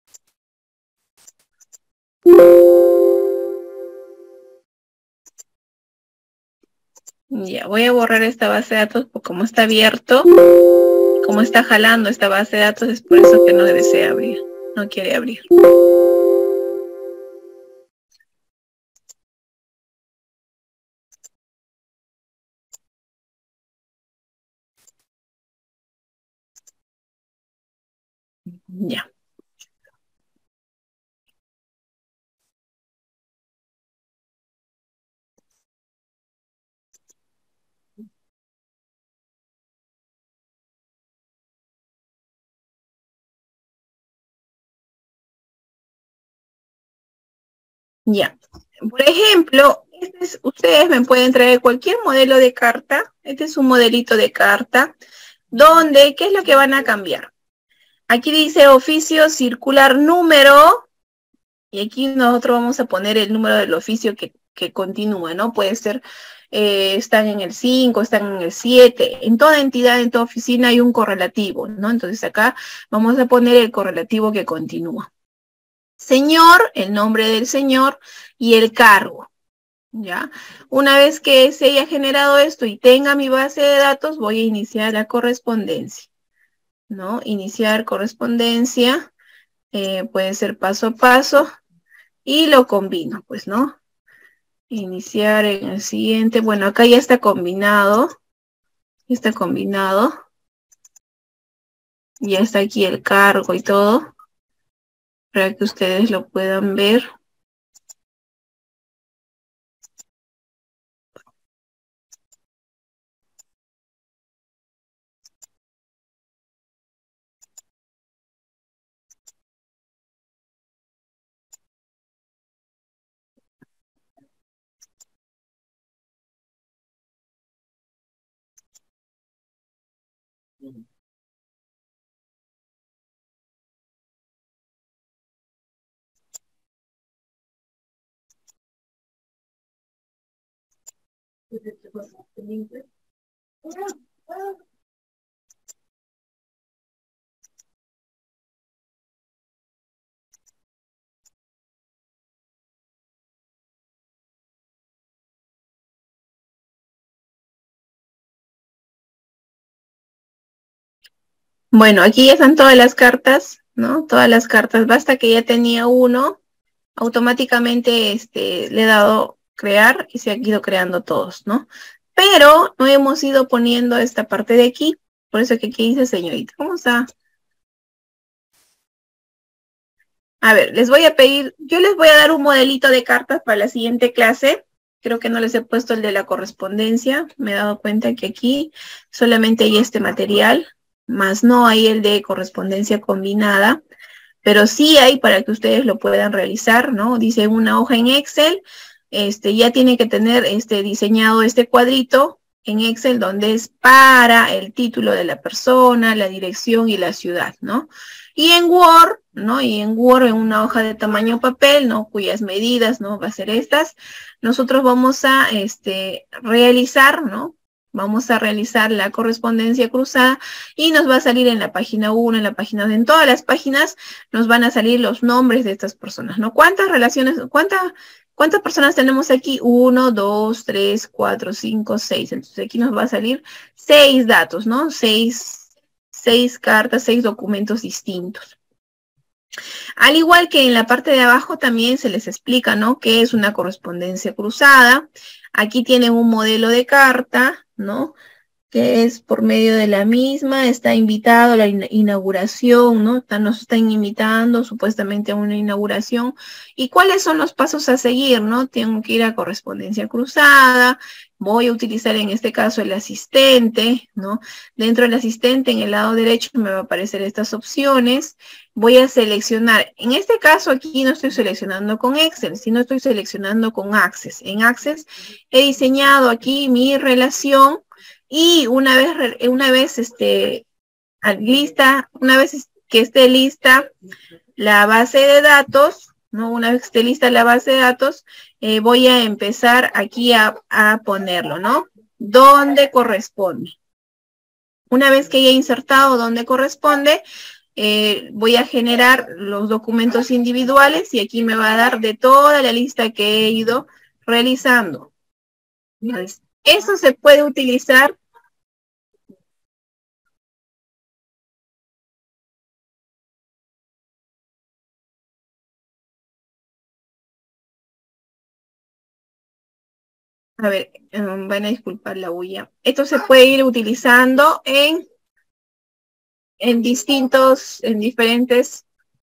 Ya, voy a borrar esta base de datos porque como está abierto, como está jalando esta base de datos, es por eso que no desea abrir, no quiere abrir. Ya. Ya. Por ejemplo, ustedes me pueden traer cualquier modelo de carta. Este es un modelito de carta donde, ¿qué es lo que van a cambiar? Aquí dice oficio circular número, y aquí nosotros vamos a poner el número del oficio que continúa, ¿no? Puede ser, están en el 5, están en el 7. En toda entidad, en toda oficina hay un correlativo, ¿no? Entonces acá vamos a poner el correlativo que continúa. Señor, el nombre del señor y el cargo, ¿ya? Una vez que se haya generado esto y tenga mi base de datos, voy a iniciar la correspondencia, ¿no? Iniciar correspondencia, puede ser paso a paso, y lo combino, pues, ¿no? Iniciar en el siguiente, bueno, acá ya está combinado, ya está aquí el cargo y todo, para que ustedes lo puedan ver. Bueno, aquí ya están todas las cartas, ¿no? Todas las cartas, basta que ya tenía uno, automáticamente le he dado crear y se han ido creando todos, ¿no? Pero no hemos ido poniendo esta parte de aquí, por eso que aquí dice señorita. Vamos a ver, les voy a pedir, yo les voy a dar un modelito de cartas para la siguiente clase. Creo que no les he puesto el de la correspondencia. Me he dado cuenta que aquí solamente hay este material, más no hay el de correspondencia combinada, pero sí hay para que ustedes lo puedan realizar, ¿no? Dice una hoja en Excel, ya tiene que tener diseñado este cuadrito en Excel donde es para el título de la persona, la dirección y la ciudad, ¿no? Y en Word, ¿no? Y en Word, en una hoja de tamaño papel, ¿no? Cuyas medidas, ¿no? Va a ser estas. Nosotros vamos a realizar, ¿no? Vamos a realizar la correspondencia cruzada y nos va a salir en la página 1, en la página 2, en todas las páginas nos van a salir los nombres de estas personas, ¿no? ¿Cuántas relaciones, ¿Cuántas personas tenemos aquí? 1, 2, 3, 4, 5, 6. Entonces aquí nos va a salir 6 datos, ¿no? 6 cartas, 6 documentos distintos. Al igual que en la parte de abajo también se les explica, ¿no? ¿Qué es una correspondencia cruzada? Aquí tienen un modelo de carta, ¿no? Que es por medio de la misma, está invitado a la inauguración, ¿no? Nos están invitando supuestamente a una inauguración. ¿Y cuáles son los pasos a seguir, no? Tengo que ir a correspondencia cruzada, voy a utilizar en este caso el asistente, ¿no? Dentro del asistente, en el lado derecho, me va a aparecer estas opciones. Voy a seleccionar, en este caso aquí no estoy seleccionando con Excel, sino estoy seleccionando con Access. En Access he diseñado aquí mi relación. Y una vez que esté lista la base de datos, ¿no? Una vez que esté lista la base de datos, voy a empezar aquí a ponerlo, ¿no? ¿Dónde corresponde? Una vez que haya insertado dónde corresponde, voy a generar los documentos individuales y aquí me va a dar de toda la lista que he ido realizando. Entonces, eso se puede utilizar. A ver, van a disculpar la bulla. Esto se puede ir utilizando en diferentes.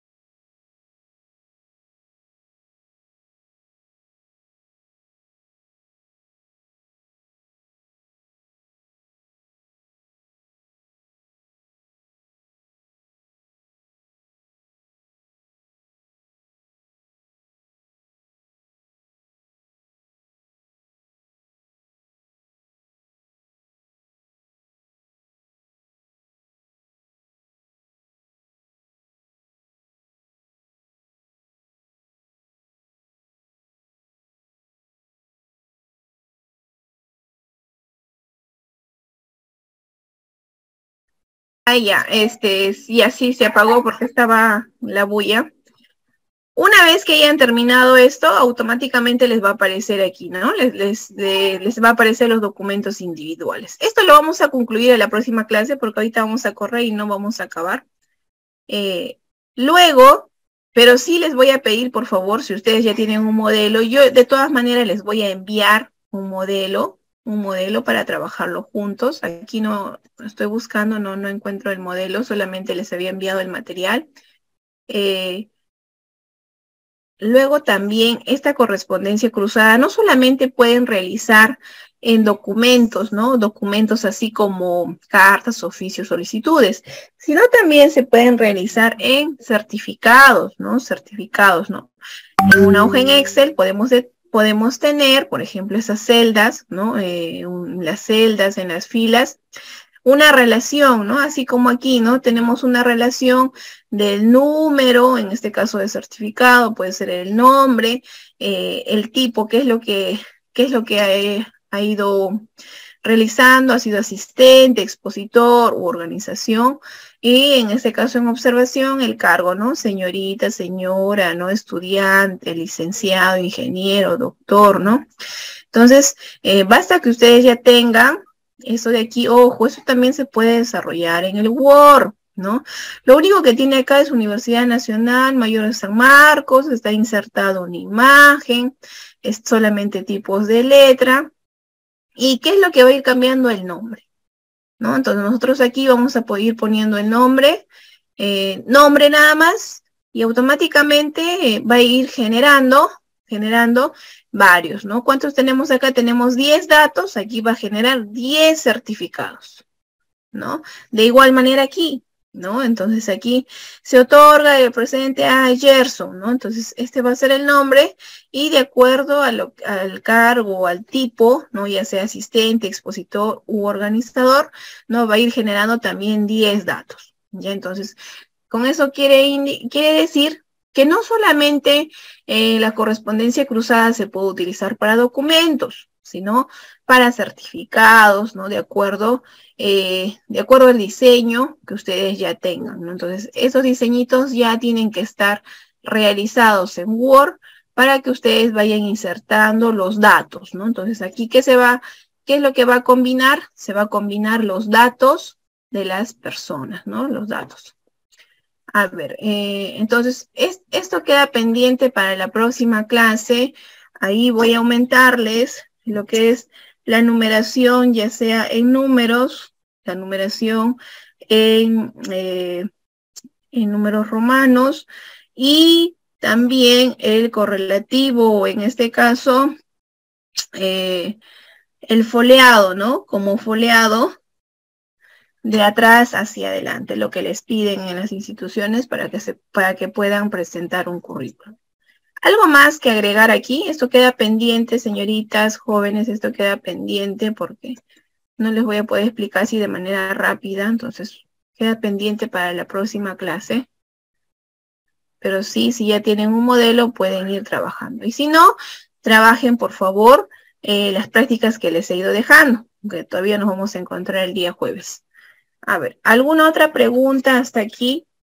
Ah, ya, y así se apagó porque estaba la bulla. Una vez que hayan terminado esto, automáticamente les va a aparecer aquí, ¿no? Les va a aparecer los documentos individuales. Esto lo vamos a concluir en la próxima clase porque ahorita vamos a correr y no vamos a acabar. Luego, pero sí les voy a pedir, por favor, si ustedes ya tienen un modelo, yo de todas maneras les voy a enviar un modelo para trabajarlo juntos. Aquí no estoy buscando, no encuentro el modelo, solamente les había enviado el material. Luego también esta correspondencia cruzada no solamente pueden realizar en documentos, ¿no? Documentos así como cartas, oficios, solicitudes, sino también se pueden realizar en certificados, ¿no? Certificados, ¿no? En una hoja en Excel podemos tener, por ejemplo, esas celdas, ¿no? Las celdas en las filas, una relación, ¿no? Así como aquí, ¿no? Tenemos una relación del número, en este caso de certificado, puede ser el nombre, el tipo, qué es lo que ha ido realizando, ha sido asistente, expositor u organización, y en este caso en observación el cargo, ¿no? Señorita, señora, ¿no? Estudiante, licenciado, ingeniero, doctor, ¿no? Entonces, basta que ustedes ya tengan eso de aquí, ojo, eso también se puede desarrollar en el Word, ¿no? Lo único que tiene acá es Universidad Nacional Mayor de San Marcos, está insertado una imagen, es solamente tipos de letra. ¿Y qué es lo que va a ir cambiando? El nombre, ¿no? Entonces nosotros aquí vamos a poder ir poniendo el nombre, nombre nada más, y automáticamente va a ir generando varios, ¿no? ¿Cuántos tenemos acá? Tenemos 10 datos, aquí va a generar 10 certificados, ¿no? De igual manera aquí, ¿no? Entonces aquí se otorga el presente a Gerson, ¿no? Entonces este va a ser el nombre y de acuerdo al cargo o al tipo, ¿no? Ya sea asistente, expositor u organizador, ¿no? Va a ir generando también 10 datos, ¿ya? Entonces, con eso quiere decir que no solamente la correspondencia cruzada se puede utilizar para documentos, sino para certificados, ¿no? De acuerdo al diseño que ustedes ya tengan, ¿no? Entonces, esos diseñitos ya tienen que estar realizados en Word para que ustedes vayan insertando los datos, ¿no? Entonces, aquí, ¿qué es lo que va a combinar? Se va a combinar los datos de las personas, ¿no? Los datos. A ver, entonces, esto queda pendiente para la próxima clase. Ahí voy a aumentarles lo que es la numeración, ya sea en números, la numeración en números romanos, y también el correlativo, o en este caso, el foliado, ¿no? Como foliado de atrás hacia adelante, lo que les piden en las instituciones para que puedan presentar un currículum. Algo más que agregar aquí. Esto queda pendiente, señoritas, jóvenes, esto queda pendiente porque no les voy a poder explicar así de manera rápida, entonces queda pendiente para la próxima clase. Pero sí, si ya tienen un modelo, pueden ir trabajando. Y si no, trabajen, por favor, las prácticas que les he ido dejando, que todavía nos vamos a encontrar el día jueves. A ver, ¿alguna otra pregunta hasta aquí?